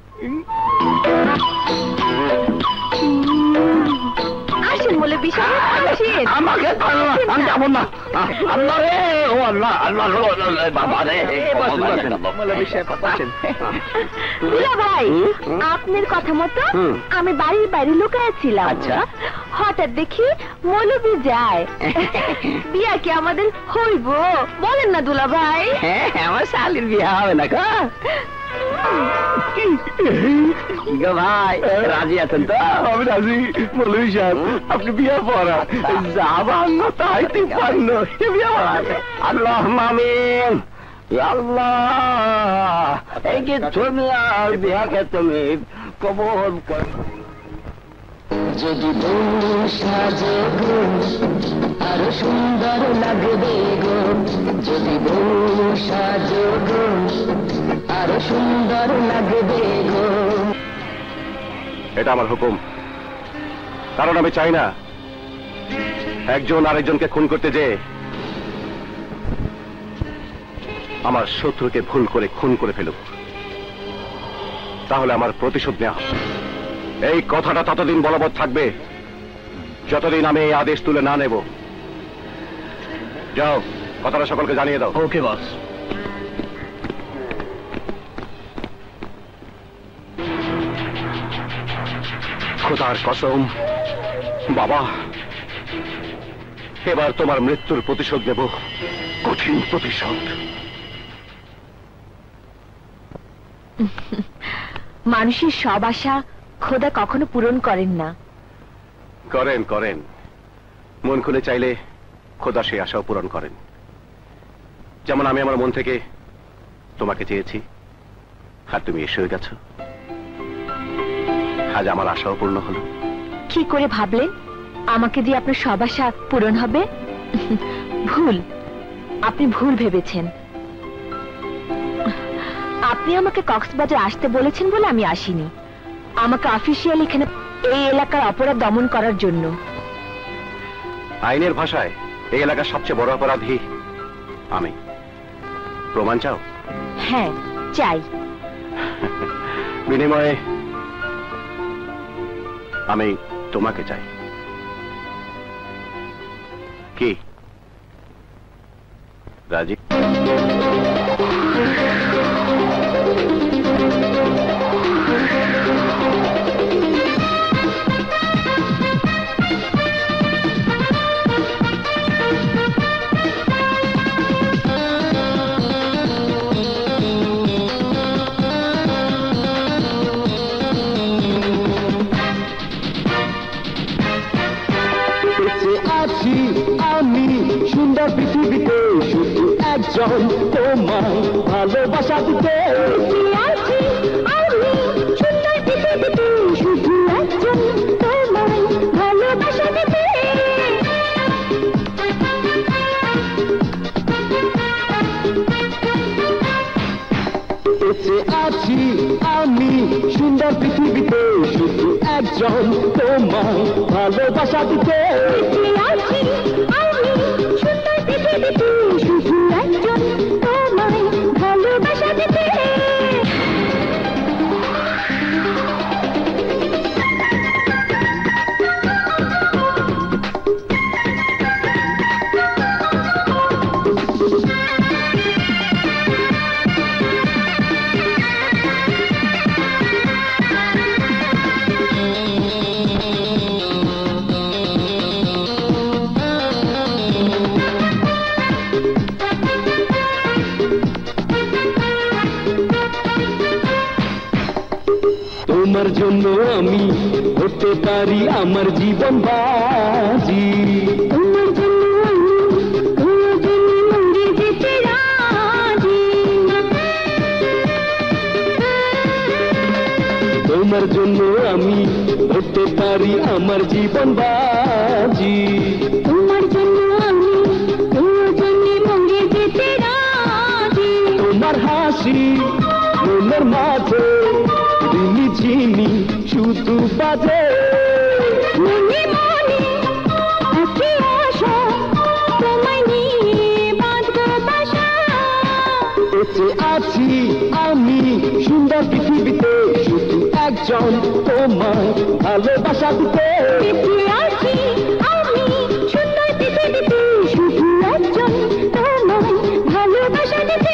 আসেন বলে বিষয় আসেন। আমাকে আমি যাবো না। আল্লাহ রে, ও আল্লাহ, আল্লাহ বাবা রে। দুলা ভাই, আপনার কথা মতো আমি বাড়ির বাইরে লুকাইছিলাম। আচ্ছা, হঠাৎ দেখি মৌলবী যায়। বিয়া কি আমাদের হইব বলেন না দুলা ভাই? হ্যাঁ, আমার শালির বিয়ে হবে না গো। গো ভাই, রাজি আছেন তো? আমি রাজি মৌলবী সাহেব, আপনি বিয়া পড়া যাবান না তাইতে পারল বিয়া পড়া। আল্লাহ মামিন, আল্লাহ এই যে তুমি আর বিয়াকে তুমি কবুল কর। যদি বউ সাজে গো আরো সুন্দর লাগবে গো, যদি বউ সাজে গো আরো সুন্দর লাগবে গো। এটা আমার হুকুম, কারণ আমি চাই না একজন আরেকজনকে খুন করতে যে আমার শত্রুকে ভুল করে খুন করে ফেলুক, তাহলে আমার প্রতিশোধ নেওয়া। এই কথাটা ততদিন বলবৎ থাকবে যতদিন আমি এই আদেশ তুলে না নেব। যাও, কথাটা সকলকে জানিয়ে দাও। ওকে বস। খোদার কসম বাবা, এবার তোমার মৃত্যুর প্রতিশোধ নেব, কঠিন প্রতিশোধ। মানুষের সব আশা খোদা কখনো পূরণ করেন না। করেন করেন, মন খুলে চাইলে খোদা সেই আশাও পূরণ করেন। যেমন আমি আমার মন থেকে তোমাকে চেয়েছি আর তুমি এসে গেছো, আজ আমার আশাও পূর্ণ হলো। কি করে ভাবলেন আমাকে দিয়ে আপনার সব আশা পূরণ হবে? ভুল, আপনি ভুল ভেবেছেন। আপনি আমাকে কক্সবাজার আসতে বলেছেন বলে আমি আসিনি, আমাকে অফিসিয়াল এখানে এই এলাকার অপরাধ দমন করার জন্য। আইনের ভাষায় এই এলাকার সবচেয়ে বড় অপরাধী আমি। প্রমাণ চাও? হ্যাঁ চাই। বিনিময়ে আমি তোমাকে চাই। কি রাজি? আমি সুন্দর পৃথিবীতে শুধু একজন তোমায় ভালোবাসা দিতে। আছি আমি সুন্দর পৃথিবীতে শুধু একজন তোমায় ভালোবাসা দিতে। বেঁচে আছি আমি সুন্দর পৃথিবীতে শুধু একজন তোমায় ভালোবাসা দিতে। আছি আমি সুন্দর পৃথিবীতে শুধু একজন তোমায় ভালোবাসা দিতে। তোমার জন্য আমি হতে পারি আমার জীবন বাজি। তোমার জন্য আমি তোমার জন্য মরে যেতে রাজি। তোমার জন্য আমি হতে পারি আমার জীবন বাজি তোমার জন্য আমি প্রয়োজনে মরে যেতে রাজি তোমার হাসি মনের মাঝে রিমি ঝিমি শুধু বাজে মনে মনে আছে আশা তোমায় নিয়ে বাঁধবো বাসা বেঁচে আছি আমি সুন্দর পৃথিবীতে শুধু একজন তোমার ভালোবাসা দিতে বেঁচে আছি আমি সুন্দর পৃথিবীতে শুধু একজন তোমায় ভালোবাসা দিতে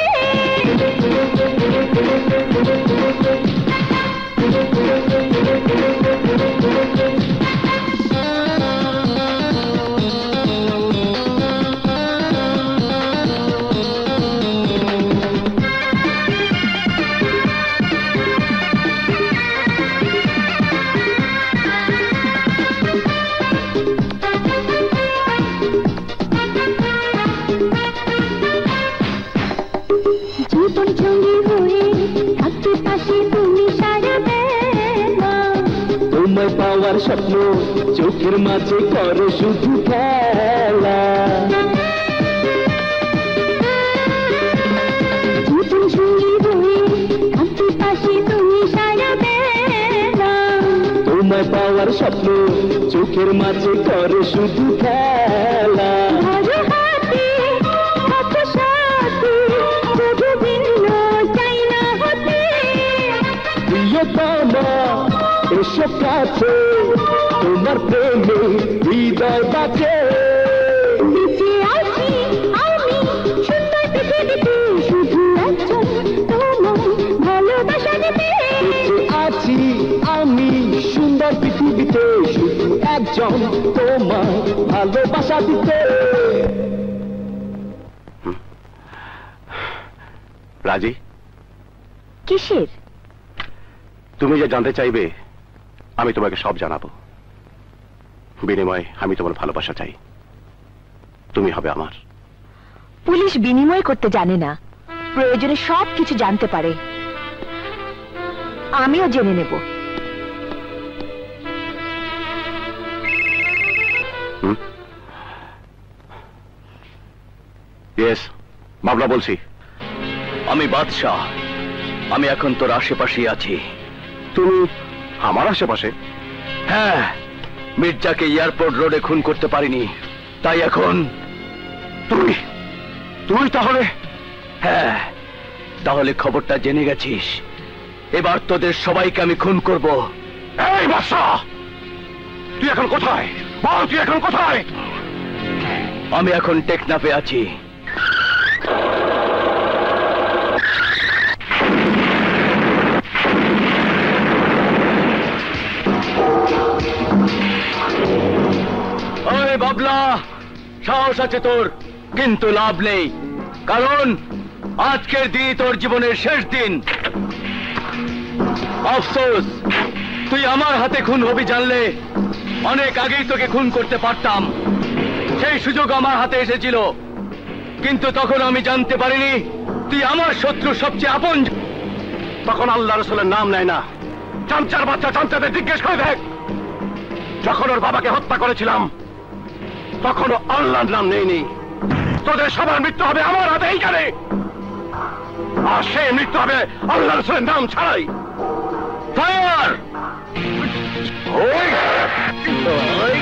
জীবন সঙ্গী হয়ে থাকতে পাশে তুমি সারা বেলা তোমায় পাওয়ার স্বপ্ন চোখের মাঝে করে শুধু খেলা জীবন সঙ্গী হয়ে থাকতে পাশে তুমি সারা বেলা তোমায় পাওয়ার স্বপ্ন চোখের মাঝে করে শুধু খেলা ধরো হাতে থাকো সাথে শুধু ভিন্ন চাই না হতে প্রিয়তমা এসো কাছে তোমার প্রেমে হৃদয় বাজে বেঁচে আছি আমি সুন্দর পৃথিবীতে শুধু একজন তোমায় ভালোবাসা দিতে বেঁচে আছি আমি সুন্দর পৃথিবীতে শুধু একজন তোমার ভালোবাসা দিতে রাজি, কিসের? তুমি যা জানতে চাইবে আমি তোমাকে সব জানাবো। বিনিময়ে আমি তোমার ভালোবাসা চাই, তুমি হবে আমার। পুলিশ বিনিময় করতে জানে না, প্রয়োজনে সব কিছু জানতে পারে। আমিও জেনে নেব। ইয়েস, বাবলা বলছি। আমি বাদশাহ, আমি এখন তোর আশেপাশেই আছি। তুমি আমার আশেপাশে? হ্যাঁ, মির্জাকে এয়ারপোর্ট রোডে খুন করতে পারিনি, তাই এখন তুই তুই তাহলে? হ্যাঁ, তাহলে খবরটা জেনে গেছিস। এবার তোদের সবাইকে আমি খুন করব। এই বাদশাহ, তুই এখন কোথায়? বল, তুই এখন কোথায়? আমি এখন টেকনাফে আছি। ওই বাবলা, সাহস আছে তোর, কিন্তু লাভ নেই, কারণ আজকের দিন তোর জীবনের শেষ দিন। আফসোস, তুই আমার হাতে খুন হবি জানলে অনেক আগেই তোকে খুন করতে পারতাম। সেই সুযোগ আমার হাতে এসেছিল, কিন্তু তখন আমি জানতে পারিনি তুই আমার শত্রু সবচেয়ে আপন। তখন আল্লাহ রসুলের নাম নেয় না। চামচার বাচ্চা চামচাদের জিজ্ঞেস করে দেখ, যখন ওর বাবাকে হত্যা করেছিলাম তখনও আল্লাহর নাম নেইনি। তোদের সবার মৃত্যু হবে আমার হাতে এইখানে, আর সেই মৃত্যু হবে আল্লাহ রসুলের নাম ছাড়াই। ফায়ার! ওই ওই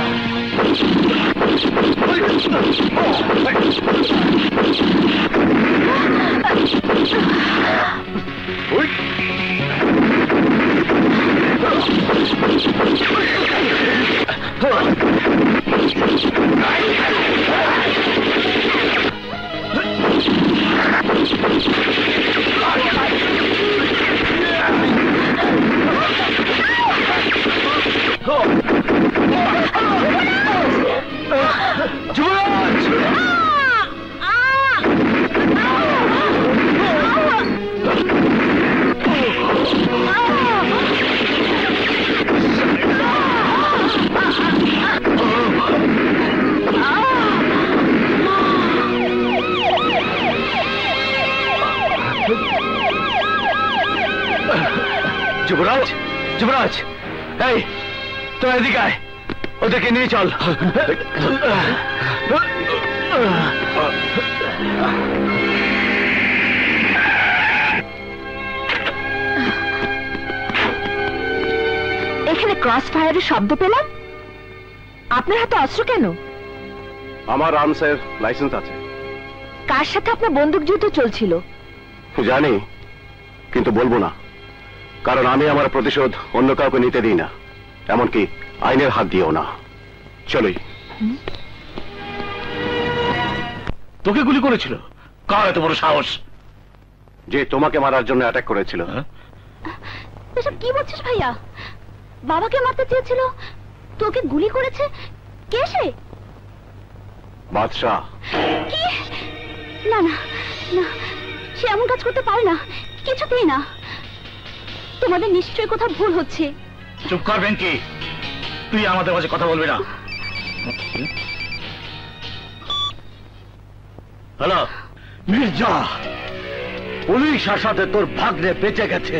ওই যুবরাজ, যুবরাজ, এই তোর এদিকে আয়, ওদেরকে নিয়ে চল। এখানে ক্রস ফায়ারের শব্দ পেলাম, আপনার হাতে অস্ত্র কেন? আমার আর্মসের লাইসেন্স আছে। কার সাথে আপনার বন্দুক যুদ্ধ চলছিল? জানি, কিন্তু বলবো না, কারণ আমি আমার প্রতিশোধ অন্য কাউকে নিতে দিই না, এমনকি আইনের হাত দিয়েও না। চলই। তোকে গুলি করেছিল? কার এত বড় সাহস? যে তোমাকে মারার জন্য অ্যাটাক করেছিল। এসব কি বলছিস ভাইয়া? বাবাকে মারতে চেয়েছিল, তোকে গুলি করেছে? কে সে? বাদশাহ। কি? না না না, সে এমন কাজ করতে পারে না, কিছুতেই না। তোমাদের নিশ্চয়ই কোথাও ভুল হচ্ছে। চুপ কর বেঙ্কি, তুই আমাদের মাঝে কথা বলবি না। হ্যালো মির্জা, পুলিশ আসাতে তোর ভাগ্নে বেঁচে গেছে,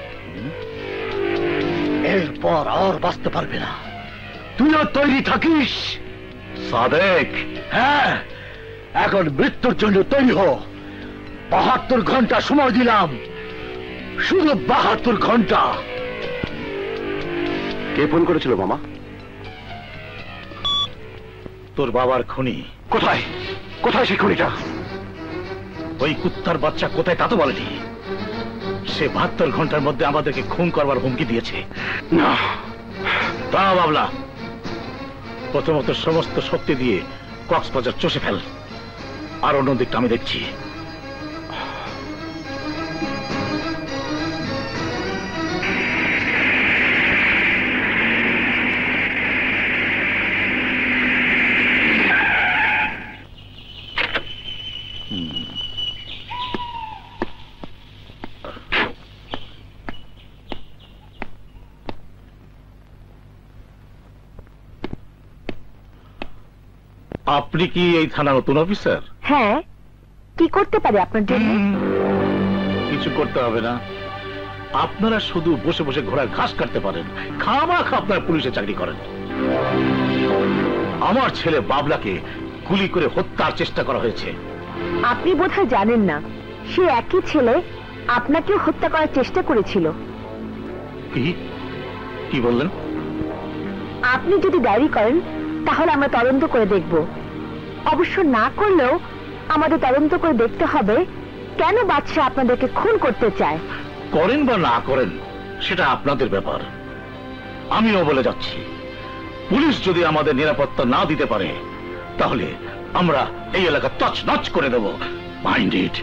এরপর আর বাঁচতে পারবে না। তুইও তৈরি থাকিস। সাদেক। হ্যাঁ, এখন মৃত্যুর জন্য তৈরি হ। বাহাত্তর ঘন্টা সময় দিলাম, শুধু বাহাত্তর ঘন্টা। কে ফোন করেছিল মামা? তোর বাবার খুনি। কোথায়? কোথায় সেই খুনিটা? ওই কুত্তার বাচ্চা কোথায় তা তো বলেনি। সে বাহাত্তর ঘন্টার মধ্যে আমাদেরকে খুন করবার হুমকি দিয়েছে। না তা বাবলা, প্রথমত সমস্ত শক্তি দিয়ে কক্সবাজার চষে ফেল, আর অন্য দিকটা আমি দেখছি। আপনি কি এই থানার নতুন অফিসার? হ্যাঁ, কি করতে পারি আপনার জন্য? কিছু করতে হবে না, আপনারা শুধু বসে বসে ঘোড়ার ঘাস কাটতে পারেন, খামাখা আপনার পুলিশে চাকরি করেন। আমার ছেলে বাবলাকে গুলি করে হত্যার চেষ্টা করা হয়েছে। আপনি বোধহয় জানেন না, সে একই ছেলে আপনাকেও হত্যা করার চেষ্টা করেছিল। কি কি বললেন? আপনি যদি ডায়েরি করেন তাহলে আমরা তদন্ত করে দেখব। অবশ্য না করলেও আমাদের তদন্ত করে দেখতে হবে কেন বাদশা আপনাদেরকে খুন করতে চায়। করেন বা না করেন সেটা আপনাদের ব্যাপার। আমিও বলে যাচ্ছি, পুলিশ যদি আমাদের নিরাপত্তা না দিতে পারে তাহলে আমরা এই এলাকা তছনছ করে দেব। Mind it.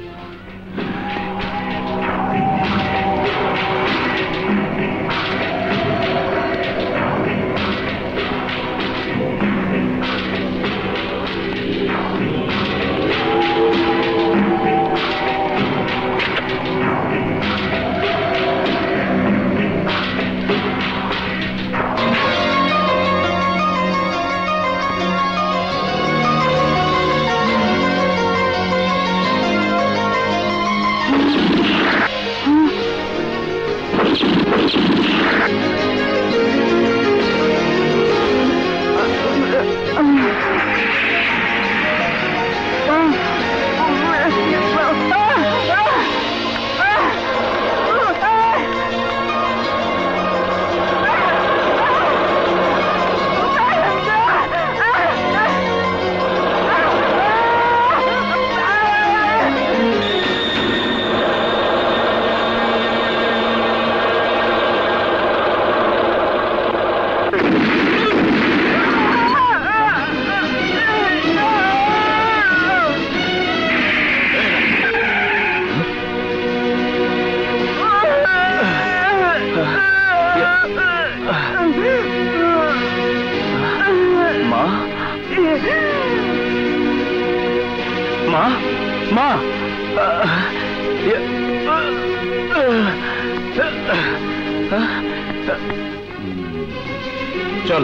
চল।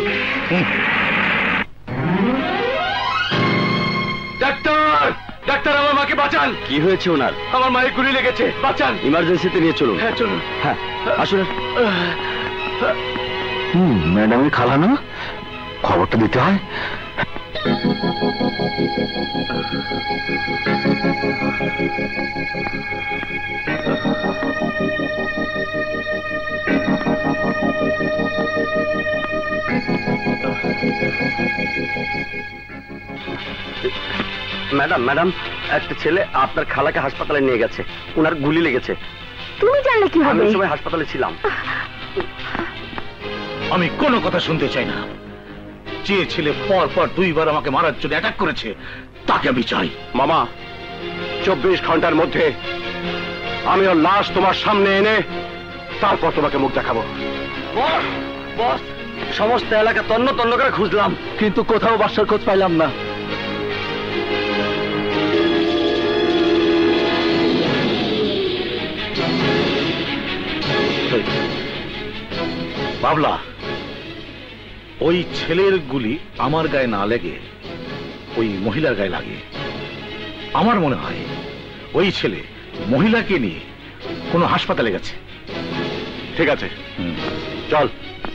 ডাক্তার, ডাক্তার আমার মাকে বাঁচান। কি হয়েছে ওনার? আমার মায়ের গুলি লেগেছে, বাঁচান। ইমার্জেন্সিতে নিয়ে চলুন। হ্যাঁ চলুন। হ্যাঁ আসুন। হুম, ম্যাডামের খালা না, খবরটা দিতে হয়। ম্যাডাম ম্যাডাম একটা ছেলে আপনার খালাকে হাসপাতালে নিয়ে গেছে, ওনার গুলি লেগেছে। তুমি জানলে কি আমি হবে? ওই সময় হাসপাতালে ছিলাম। আমি কোনো কথা শুনতে চাই না। যে ছেলে পর পর দুইবার আমাকে মারার জন্য অ্যাটাক করেছে তাকে আমি চাই। মামা, চব্বিশ ঘন্টার মধ্যে আমি ওর লাশ তোমার সামনে এনে তারপর তোমাকে মুখ দেখাবো। বস বস সমস্ত এলাকা তন্ন তন্ন করে খুঁজলাম, কিন্তু কোথাও বাসার খোঁজ পাইলাম না। বাবলা, ওই ছেলের গুলি আমার গায়ে না লেগে ওই মহিলার গায়ে লাগে। আমার মনে হয় ওই ছেলে মহিলাকে নিয়ে কোনো হাসপাতালে গেছে। ঠিক আছে, চল।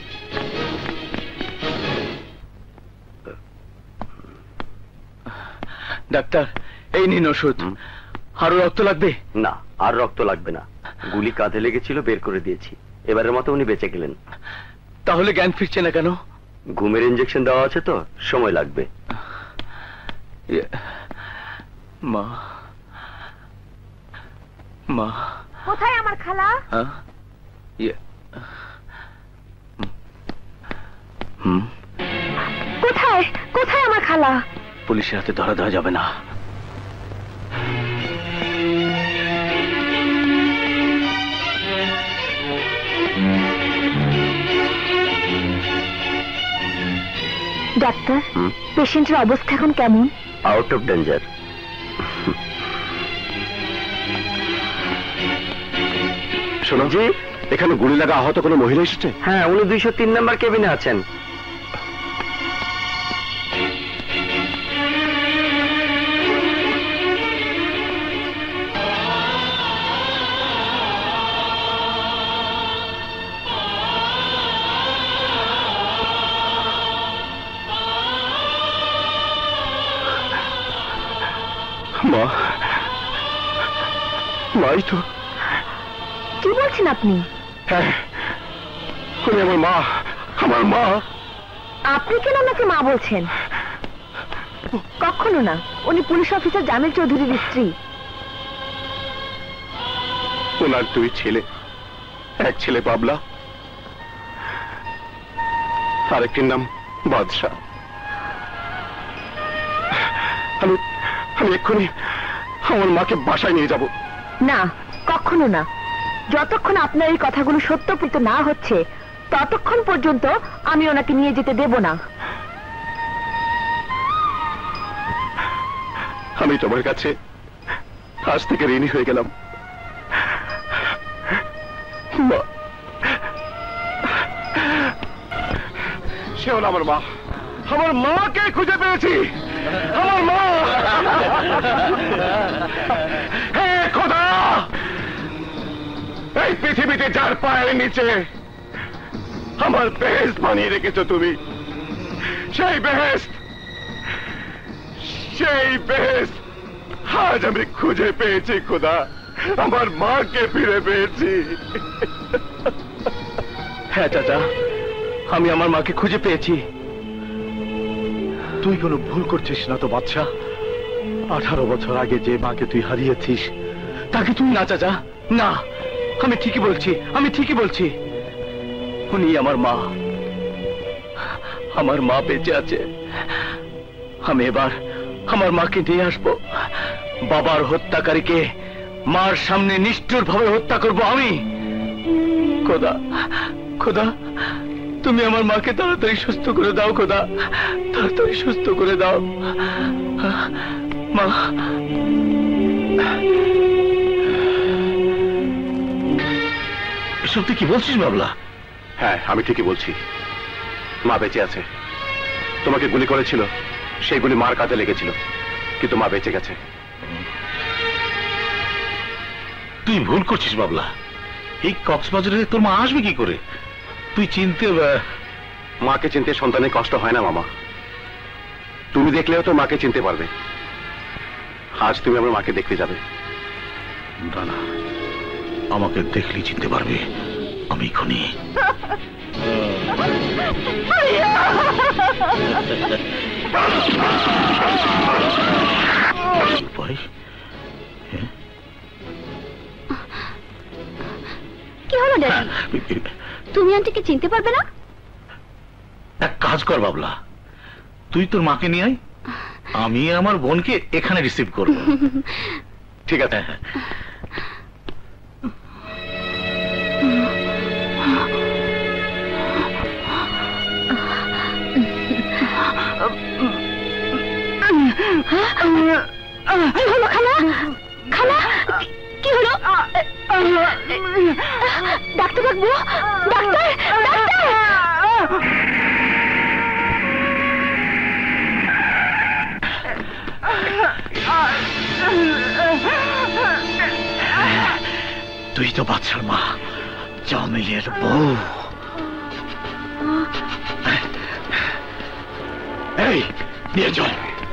ডাক্তার, এই নিন ওষুধ। আরো রক্ত লাগবে? না, আর রক্ত লাগবে না। গুলি কাঁধে লেগেছিল, বের করে দিয়েছি। এবারের মতো উনি বেঁচে গেলেন। তাহলে জ্ঞান ফিরছে না কেন? ঘুমের ইঞ্জেকশন দেওয়া আছে তো, সময় লাগবে। মা, মা কোথায় আমার খালা? হ্যাঁ, হুম, কোথায় কোথায় আমার খালা? পুলিশের হাতে ধরা দেওয়া যাবে না। ডাক্তার, পেশেন্টের অবস্থা এখন কেমন? Out of danger. শোনো জি, এখানে গুলি লাগা আহত কোনো মহিলা এসেছে? হ্যাঁ, উনি দুইশো তিন নম্বর কেবিনে আছেন। মা, মাই তো। কি বলছেন আপনি? হ্যাঁ, উনি আমার মা, আমার মা। আপনি কেন ওনাকে মা বলছেন? কখনো না, উনি পুলিশ অফিসার জামিল চৌধুরীর স্ত্রী। ওনার দুই ছেলে, এক ছেলে বাবলা, আরেকটির নাম বাদশা। আমি আমি এক্ষুনি আমার মাকে বাসায় নিয়ে যাব। না, কখনো না। যতক্ষণ আপনার এই কথাগুলো সত্যপ্রীত না হচ্ছে ততক্ষণ পর্যন্ত আমি ওনাকে নিয়ে যেতে দেব না। আমি তোমার কাছে আজ থেকে ঋণী হয়ে গেলাম। মা, সে হলো আমার মা। আমার মাকে খুঁজে পেয়েছি, আমার মা। হে খোদা, এই পৃথিবীতে যার পায়ের নিচে আমার বেহেশত বানিয়ে রেখেছো তুমি, সেই বেহেশত সেই বেহেশত আজ আমি খুঁজে পেয়েছি খোদা। আমার মাকে ফিরে পেয়েছি। হ্যাঁ চাচা, আমি আমার মাকে খুঁজে পেয়েছি। তুই কোনো ভুল করছিস না তো বাদশা? আঠারো বছর আগে যে মাকে তুই হারিয়েছিস তাকে তুই না চাচা, না, আমি ঠিকই বলছি, আমি ঠিকই বলছি। উনি আমার মা, আমার মা বেঁচে আছে। আমি এবার আমার মাকে নিয়ে আসবো। বাবার হত্যাকারীকে মার সামনে নিষ্ঠুর ভাবে হত্যা করব আমি। খোদা, খোদা, তুমি আমার মাকে তাড়াতাড়ি সুস্থ করে দাও খোদা, তাড়াতাড়ি সুস্থ করে দাও। মা, এসব তুই কি বলছিস বাবলা? হ্যাঁ, আমি ঠিকই বলছি। মা বেঁচে আছে। তোমাকে গুলি করেছিল, সেই গুলি মার কাঁধে লেগেছিল, কিন্তু মা বেঁচে গেছে। তুই ভুল করছিস বাবলা। এই কক্সবাজারে তোর মা আসবে কি করে? তুই চিনতে মাকে চিনতে সন্তানের কষ্ট হয় না মামা। তুমি দেখলেও তো মাকে চিনতে পারবে। আজ তুমি আমার মাকে দেখতে যাবে। না না, আমাকে দেখলেই চিনতে পারবে আমি খুনি। কি হলো ড্যাডি? তুমি আন্টিকে চিনতে পারবে না? এক কাজ কর বাবলা, তুই তোর মাকে নিয়ে আয়, আমি আমার বোনকে এখানে রিসিভ করব। ঠিক আছে। কি হলো খালা? খালা কি হলো? ডাক্তার ডাকবো? ডাক্তার, ডাক্তার! তুই তো বাচ্চার মা, জামিলের বউ। এই নিয়ে চল।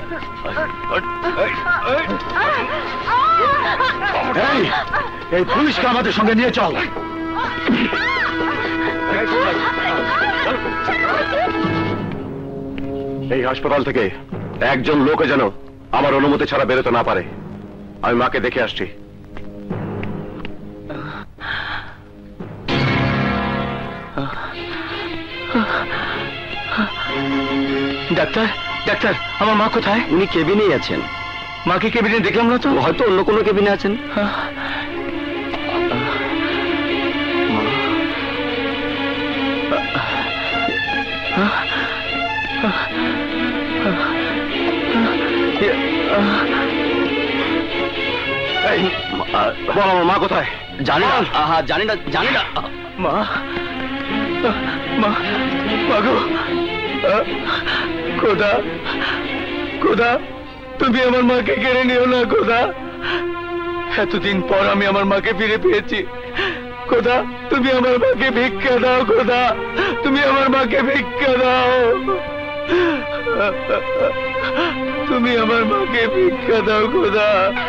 এই এই পুলিশকে আমাদের সঙ্গে নিয়ে চল। এই হাসপাতাল থেকে একজন লোকে যেন আমার অনুমতি ছাড়া বেরোতে না পারে। আমি মাকে দেখে আসছি। ডাক্তার, ডাক্তার, আমার মা কোথায়? উনি কেবিনেই আছেন। মাকে কেবিনে দেখলাম না তো। হয়তো অন্য কোনো কেবিনে আছেন। বল আমার মা কোথায়? জানি না, আহা, জানি না, জানি না। মা, মা, মাগো, খোদা, খোদা, তুমি আমার মাকে কেড়ে নিও না খোদা। এতদিন পর আমি আমার মাকে ফিরে পেয়েছি। খোদা, তুমি আমার মাকে ভিক্ষা দাও। খোদা, তুমি আমার মাকে ভিক্ষা দাও। তুমি আমার মাকে ভিক্ষা দাও খোদা।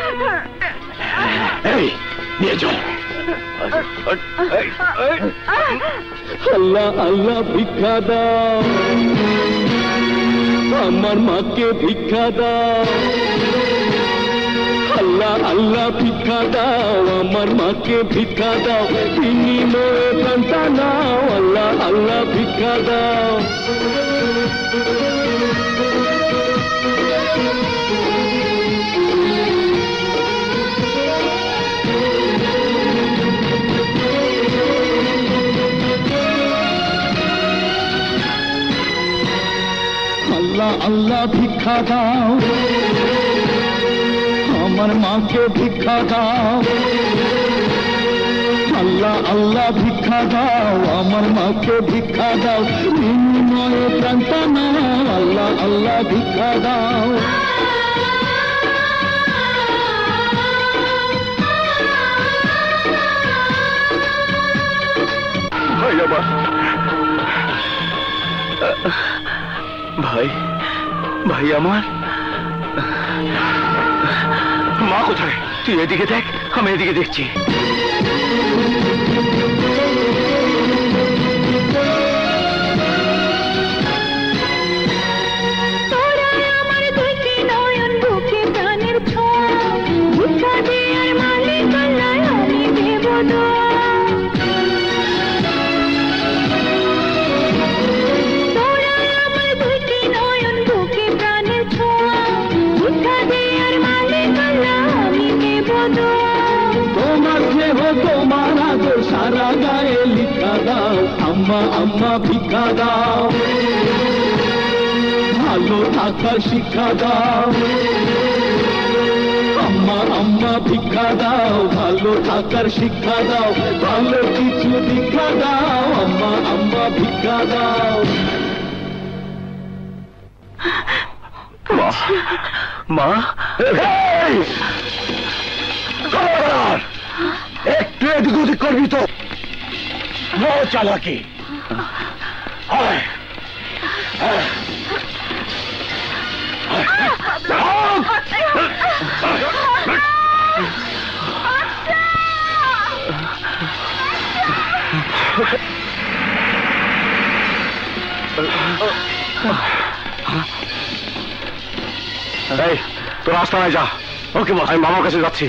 এই নিয়ে চল। আল্লাহ আল্লাহ ভিক্ষা দাও, আমার মাকে ভিক্ষা দাও। আল্লাহ আল্লাহ ভিক্ষা দাও, আমার মাকে ভিক্ষা দাও। বিনিময়ে প্রাণটা নাও, আল্লাহ আল্লাহ ভিক্ষা দাও। আল্লাহ আল্লাহ ভিক্ষা দাও, আমার মাকে ভিক্ষা দাও। আল্লাহ আল্লাহ ভিক্ষা দাও, আমার মাকে ভিক্ষা দাও। বিনিময়ে প্রাণটা নাও, আল্লাহ আল্লাহ ভিক্ষা দাও। ভাই আমার, ভাই, ভাই আমার মা কোথায়? তুই এদিকে দেখ, আমি এদিকে দেখছি। সারা গায়ে লিখা দাও, আম্মা আম্মা ভিক্ষা দাও। ভালো থাকার শিক্ষা দাও, আম্মা আম্মা ভিক্ষা দাও। ভালো থাকার শিক্ষা দাও, ভালো কিছু দীক্ষা দাও, আম্মা আম্মা ভিক্ষা দাও। মা, মা, একটু এদিক ওদিক করবি তো। চালাকি এই তোর আস্তানায় যা। ওকে বস, আমি মামার কাছে যাচ্ছি।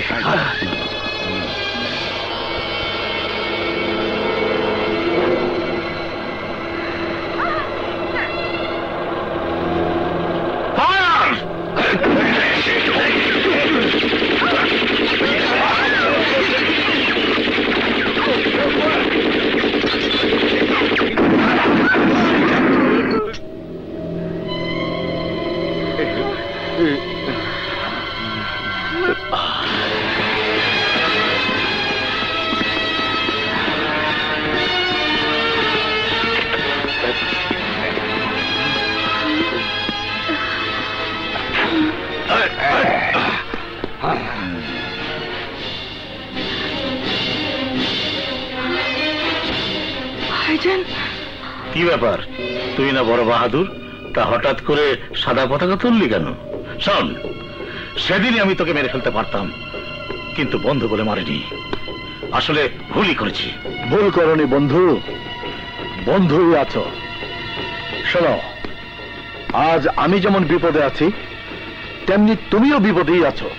কি ব্যাপার, তুই না বড় বাহাদুর, তা হঠাৎ করে সাদা পতাকা তুললি কেন? শোন, সেদিনই আমি তোকে মেরে ফেলতে পারতাম, কিন্তু বন্ধু বলে মারিনি। আসলে ভুলই করেছি। ভুল করনি বন্ধু, বন্ধুই আছো। শোনো, আজ আমি যেমন বিপদে আছি, তেমনি তুমিও বিপদেই আছো।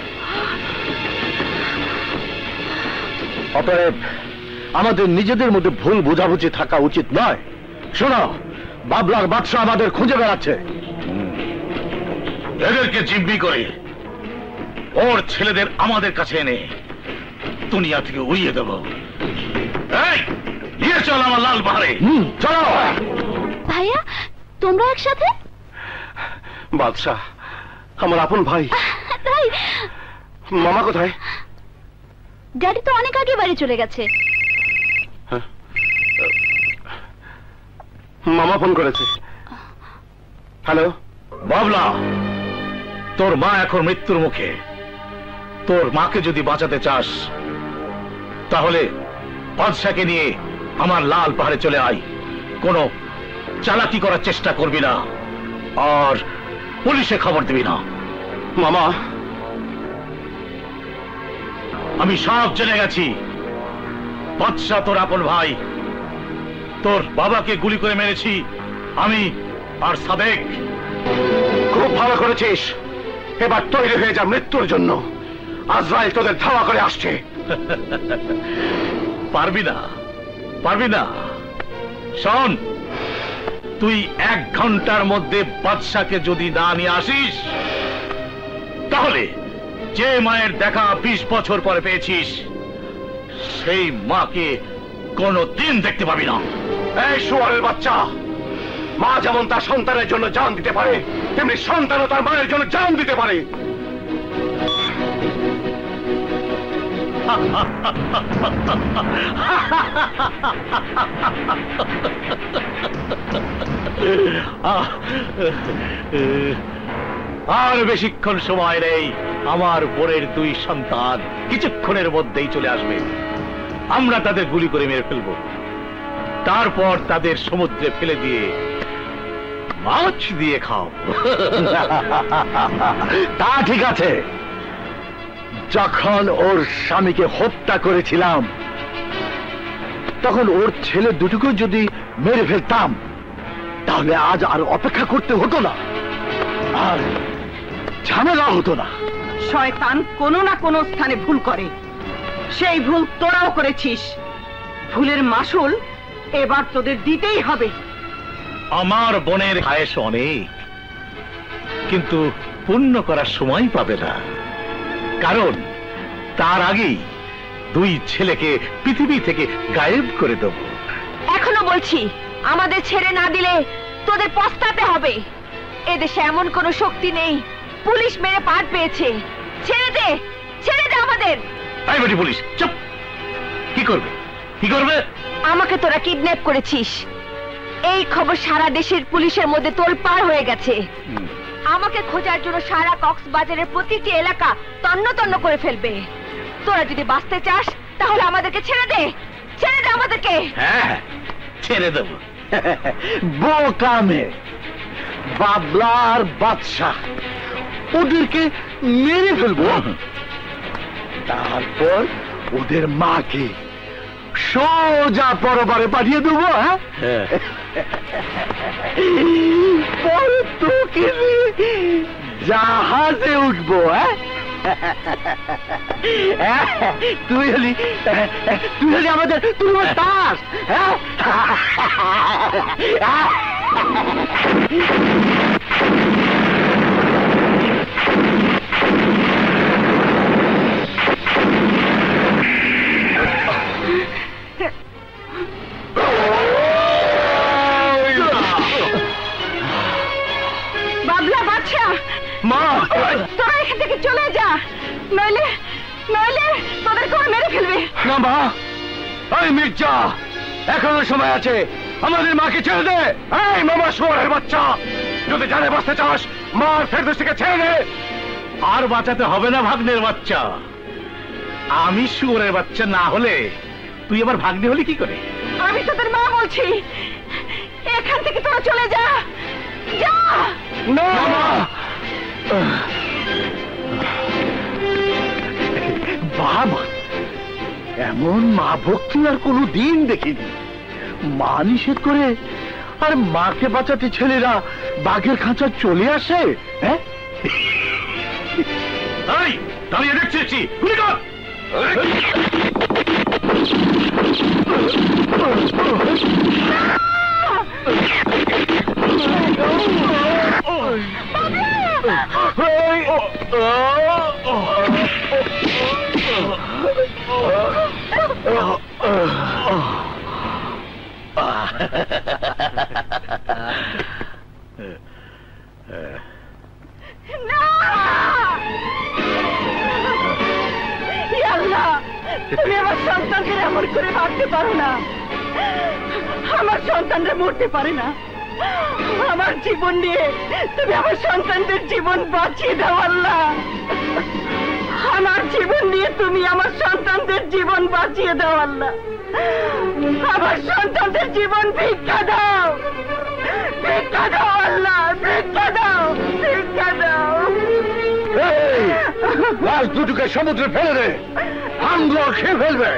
অতএব আমাদের নিজেদের মধ্যে ভুল বোঝাবুঝি থাকা উচিত নয়। শোনো, বাবলার বাদশা আমাদের খুঁজে বেড়াচ্ছে। এদেরকে জিম্মি করে ওর ছেলেদের আমাদের কাছে এনে দুনিয়া থেকে উড়িয়ে দেব। এই, নিয়ে চল আমার লাল পাহাড়ে। চলো ভাইয়া, তোমরা একসাথে? বাদশাহ আমার আপন ভাই। তাই? মামা কোথায়? ড্যাডি তো অনেক আগে বাড়ি চলে গেছে। মামা ফোন করেছে। হ্যালো বাবলা, তোর মা এখন মৃত্যুর মুখে। তোর মাকে যদি বাঁচাতে চাস তাহলে বাদশাকে নিয়ে আমার লাল পাহাড়ে চলে আয়। কোনো চালাকি করার চেষ্টা করবি না, আর পুলিশে খবর দিবি না। মামা, আমি সব জেনে গেছি। বাদশা তোর আপন ভাই। তোর বাবাকে গুলি করে মেরেছি আমি আর সাদেক। খুব ভালো করেছিস। এবার তৈরি হয়ে যা মৃত্যুর জন্য। আজরাইল তোদের ধাওয়া করে আসছে। পারবি না, পারবি না। শোন, তুই এক ঘন্টার মধ্যে বাদশাকে যদি না নিয়ে আসিস তাহলে যে মায়ের দেখা বিশ বছর পরে পেয়েছিস সেই মাকে কোনো দিন দেখতে পাবি না। এই শুয়ারের বাচ্চা, মা যেমন তার সন্তানের জন্য জান দিতে পারে, তেমনি সন্তানও তার মায়ের জন্য জান দিতে পারে। আর বেশিক্ষণ সময় নেই। আমার বোনের দুই সন্তান কিছুক্ষণের মধ্যেই চলে আসবে। আমরা তাদের গুলি করে মেরে ফেলবো, তারপর তাদের সমুদ্রে ফেলে দিয়ে মাছ দিয়ে খাও। তা ঠিক আছে, যখন ওর স্বামীকে হত্যা করেছিলাম তখন ওর ছেলে দুটোকে যদি মেরে ফেলতাম তাহলে আজ আর অপেক্ষা করতে হতো না, আর ঝামেলা হতো না। শয়তান কোনো না কোনো স্থানে ভুল করে, সেই ভুল তোরাও করেছিস। ভুলের মাসুল এবার তোদের দিতেই হবে। আমার বোনের আয়েস অনেক, কিন্তু পূর্ণ করার সময় পাবে না, কারণ তার আগেই দুই ছেলেকে পৃথিবী থেকে গায়েব করে দেব। এখনো বলছি, আমাদের ছেড়ে না দিলে তোদের পস্তাতে হবে। এদেশে এমন কোনো শক্তি নেই, পুলিশ মেরে পার পেয়েছে। ছেড়ে দে, ছেড়ে দে আমাদের। তাই বলি পুলিশ চুপ। কি করবে, কি করবে? আমাকে তোরা কিডন্যাপ করেছিস, এই খবর সারা দেশের পুলিশের মধ্যে তোলপাড় হয়ে গেছে। আমাকে খোঁজার জন্য সারা কক্সবাজারের প্রতিটি এলাকা তন্ন তন্ন করে ফেলবে। তোরা যদি বাঁচতে চাস তাহলে আমাদেরকে ছেড়ে দে, ছেড়ে দে আমাদেরকে। হ্যাঁ, ছেড়ে দেবো। বোকামে বাবলার বাদশাহ ওদেরকে মেরে ফেলবো, তারপর ওদের মাকে সোজা পরবারে পাঠিয়ে দেবো। হ্যাঁ, পরে তোকে জাহাজে উঠবো। হ্যাঁ, তুই হলি তুই হলি আমাদের তুই দাস। হ্যাঁ, বাবলা বাচ্চা মা, তোরা এখান থেকে চলে যা, নইলে নইলে তোদের করে মেরে ফেলবে। না মা, এই মির্জা এখনো সময় আছে, আমাদের মাকে ছেড়ে দে। এই মামা শুয়োরের বাচ্চা, যদি জানে বাঁচতে চাস মার ফেরদৌসীকে ছেড়ে দে। আর বাঁচাতে হবে না ভাগ্নের বাচ্চা। আমি শুয়োরের বাচ্চা না হলে তুই আবার ভাগ্নে হলি কি করে? আমি তোদের মা বলছি, এখান থেকে তোরা চলে যা, যা। না মা, বাবা এমন মা ভক্তি আর কোনো দিন দেখিনি। মা নিষেধ করে আর মাকে বাঁচাতে ছেলেরা বাঘের খাঁচা চলে আসে। হ্যাঁ, এই দাঁড়িয়ে দেখছি, গুলি কর। তুমি আমার সন্তানদের এমন করে মারতে পারো না, আমার সন্তানরা মরতে পারে না। আমার জীবন নিয়ে তুমি আমার সন্তানদের জীবন বাঁচিয়ে দাও আল্লাহ, আমার জীবন নিয়ে তুমি আমার সন্তানদের জীবন বাঁচিয়ে দাও আল্লাহ, আমার সন্তানদের জীবন ভিক্ষা দাও, ভিক্ষা দাও আল্লাহ, ভিক্ষা দাও, ভিক্ষা দাও। লাশ দুটোকে সমুদ্রে ফেলে দে, আমগুলো খেয়ে ফেলবে।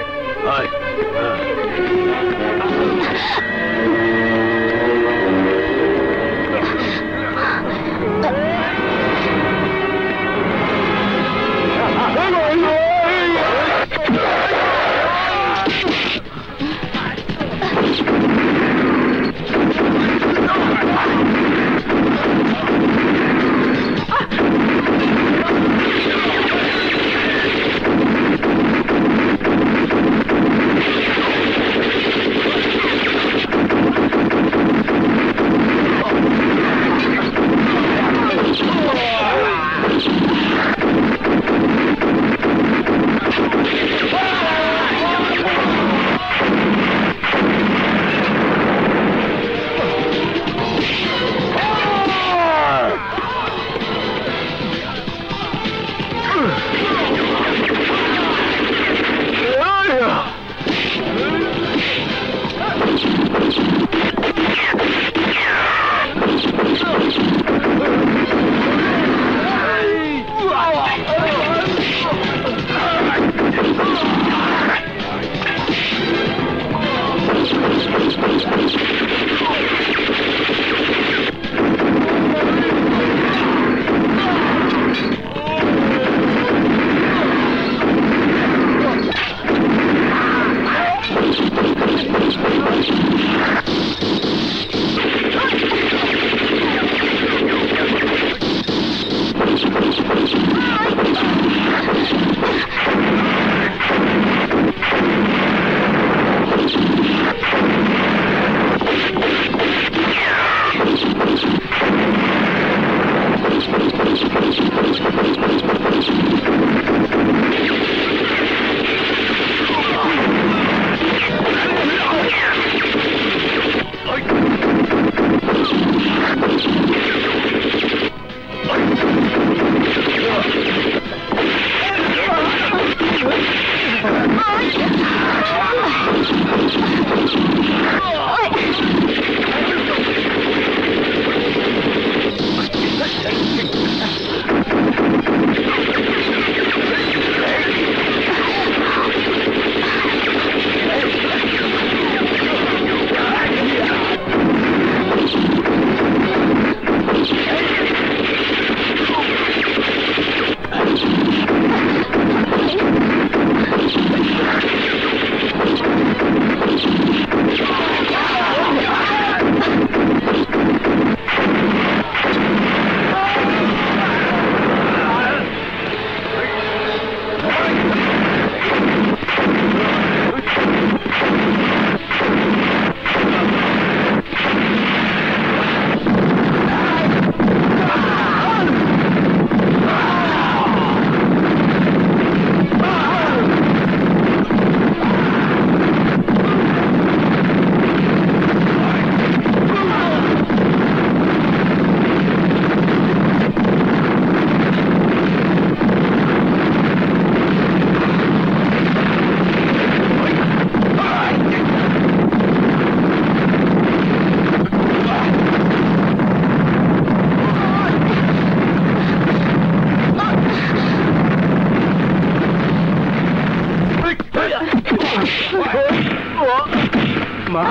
মা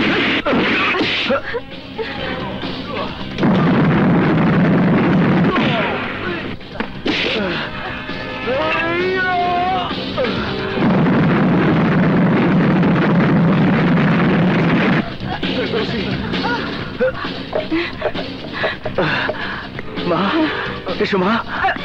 মা এসো মা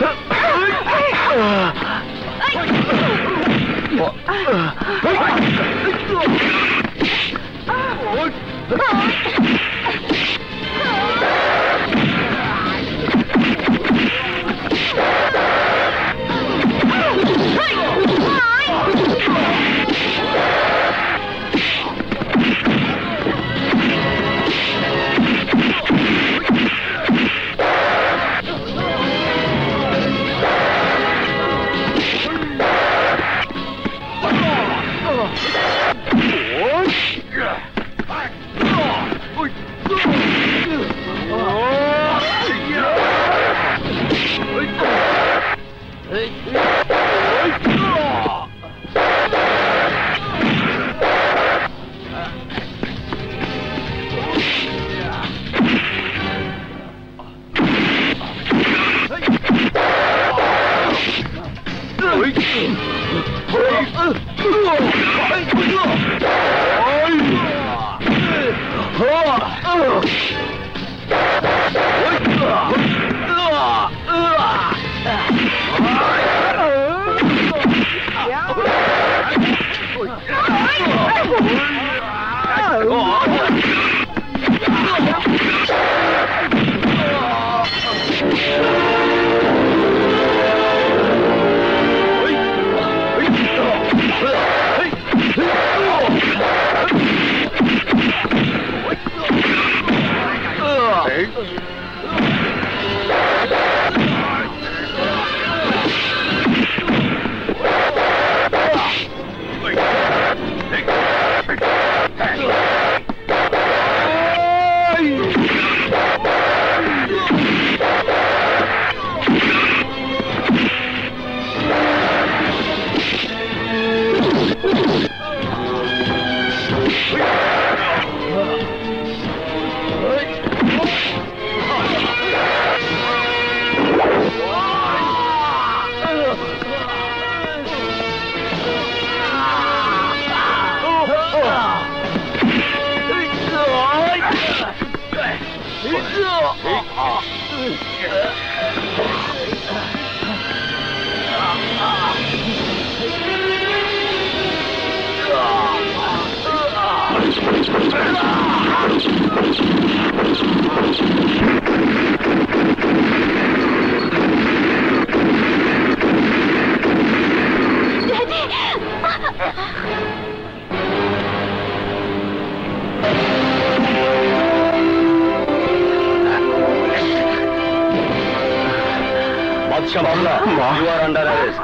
বাদশা বাবলা, you are under arrest.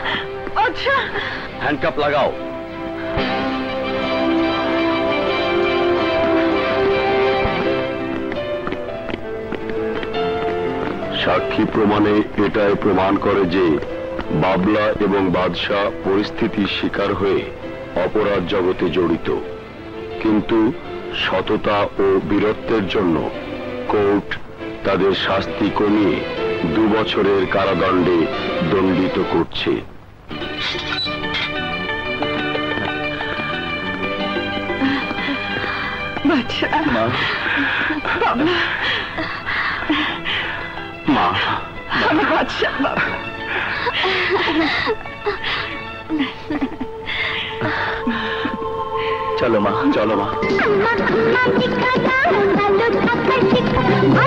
আচ্ছা হ্যান্ডকাপ লাগাও। সাক্ষী প্রমাণে এটাই প্রমাণ করে যে বাবলা এবং বাদশা পরিস্থিতির শিকার হয়ে অপরাধ জগতে জড়িত, কিন্তু সততা ও বীরত্বের জন্য কোর্ট তাদের শাস্তি কমিয়ে দু বছরের কারাদণ্ডে দণ্ডিত করছে। মা চলো মা, চলো মা।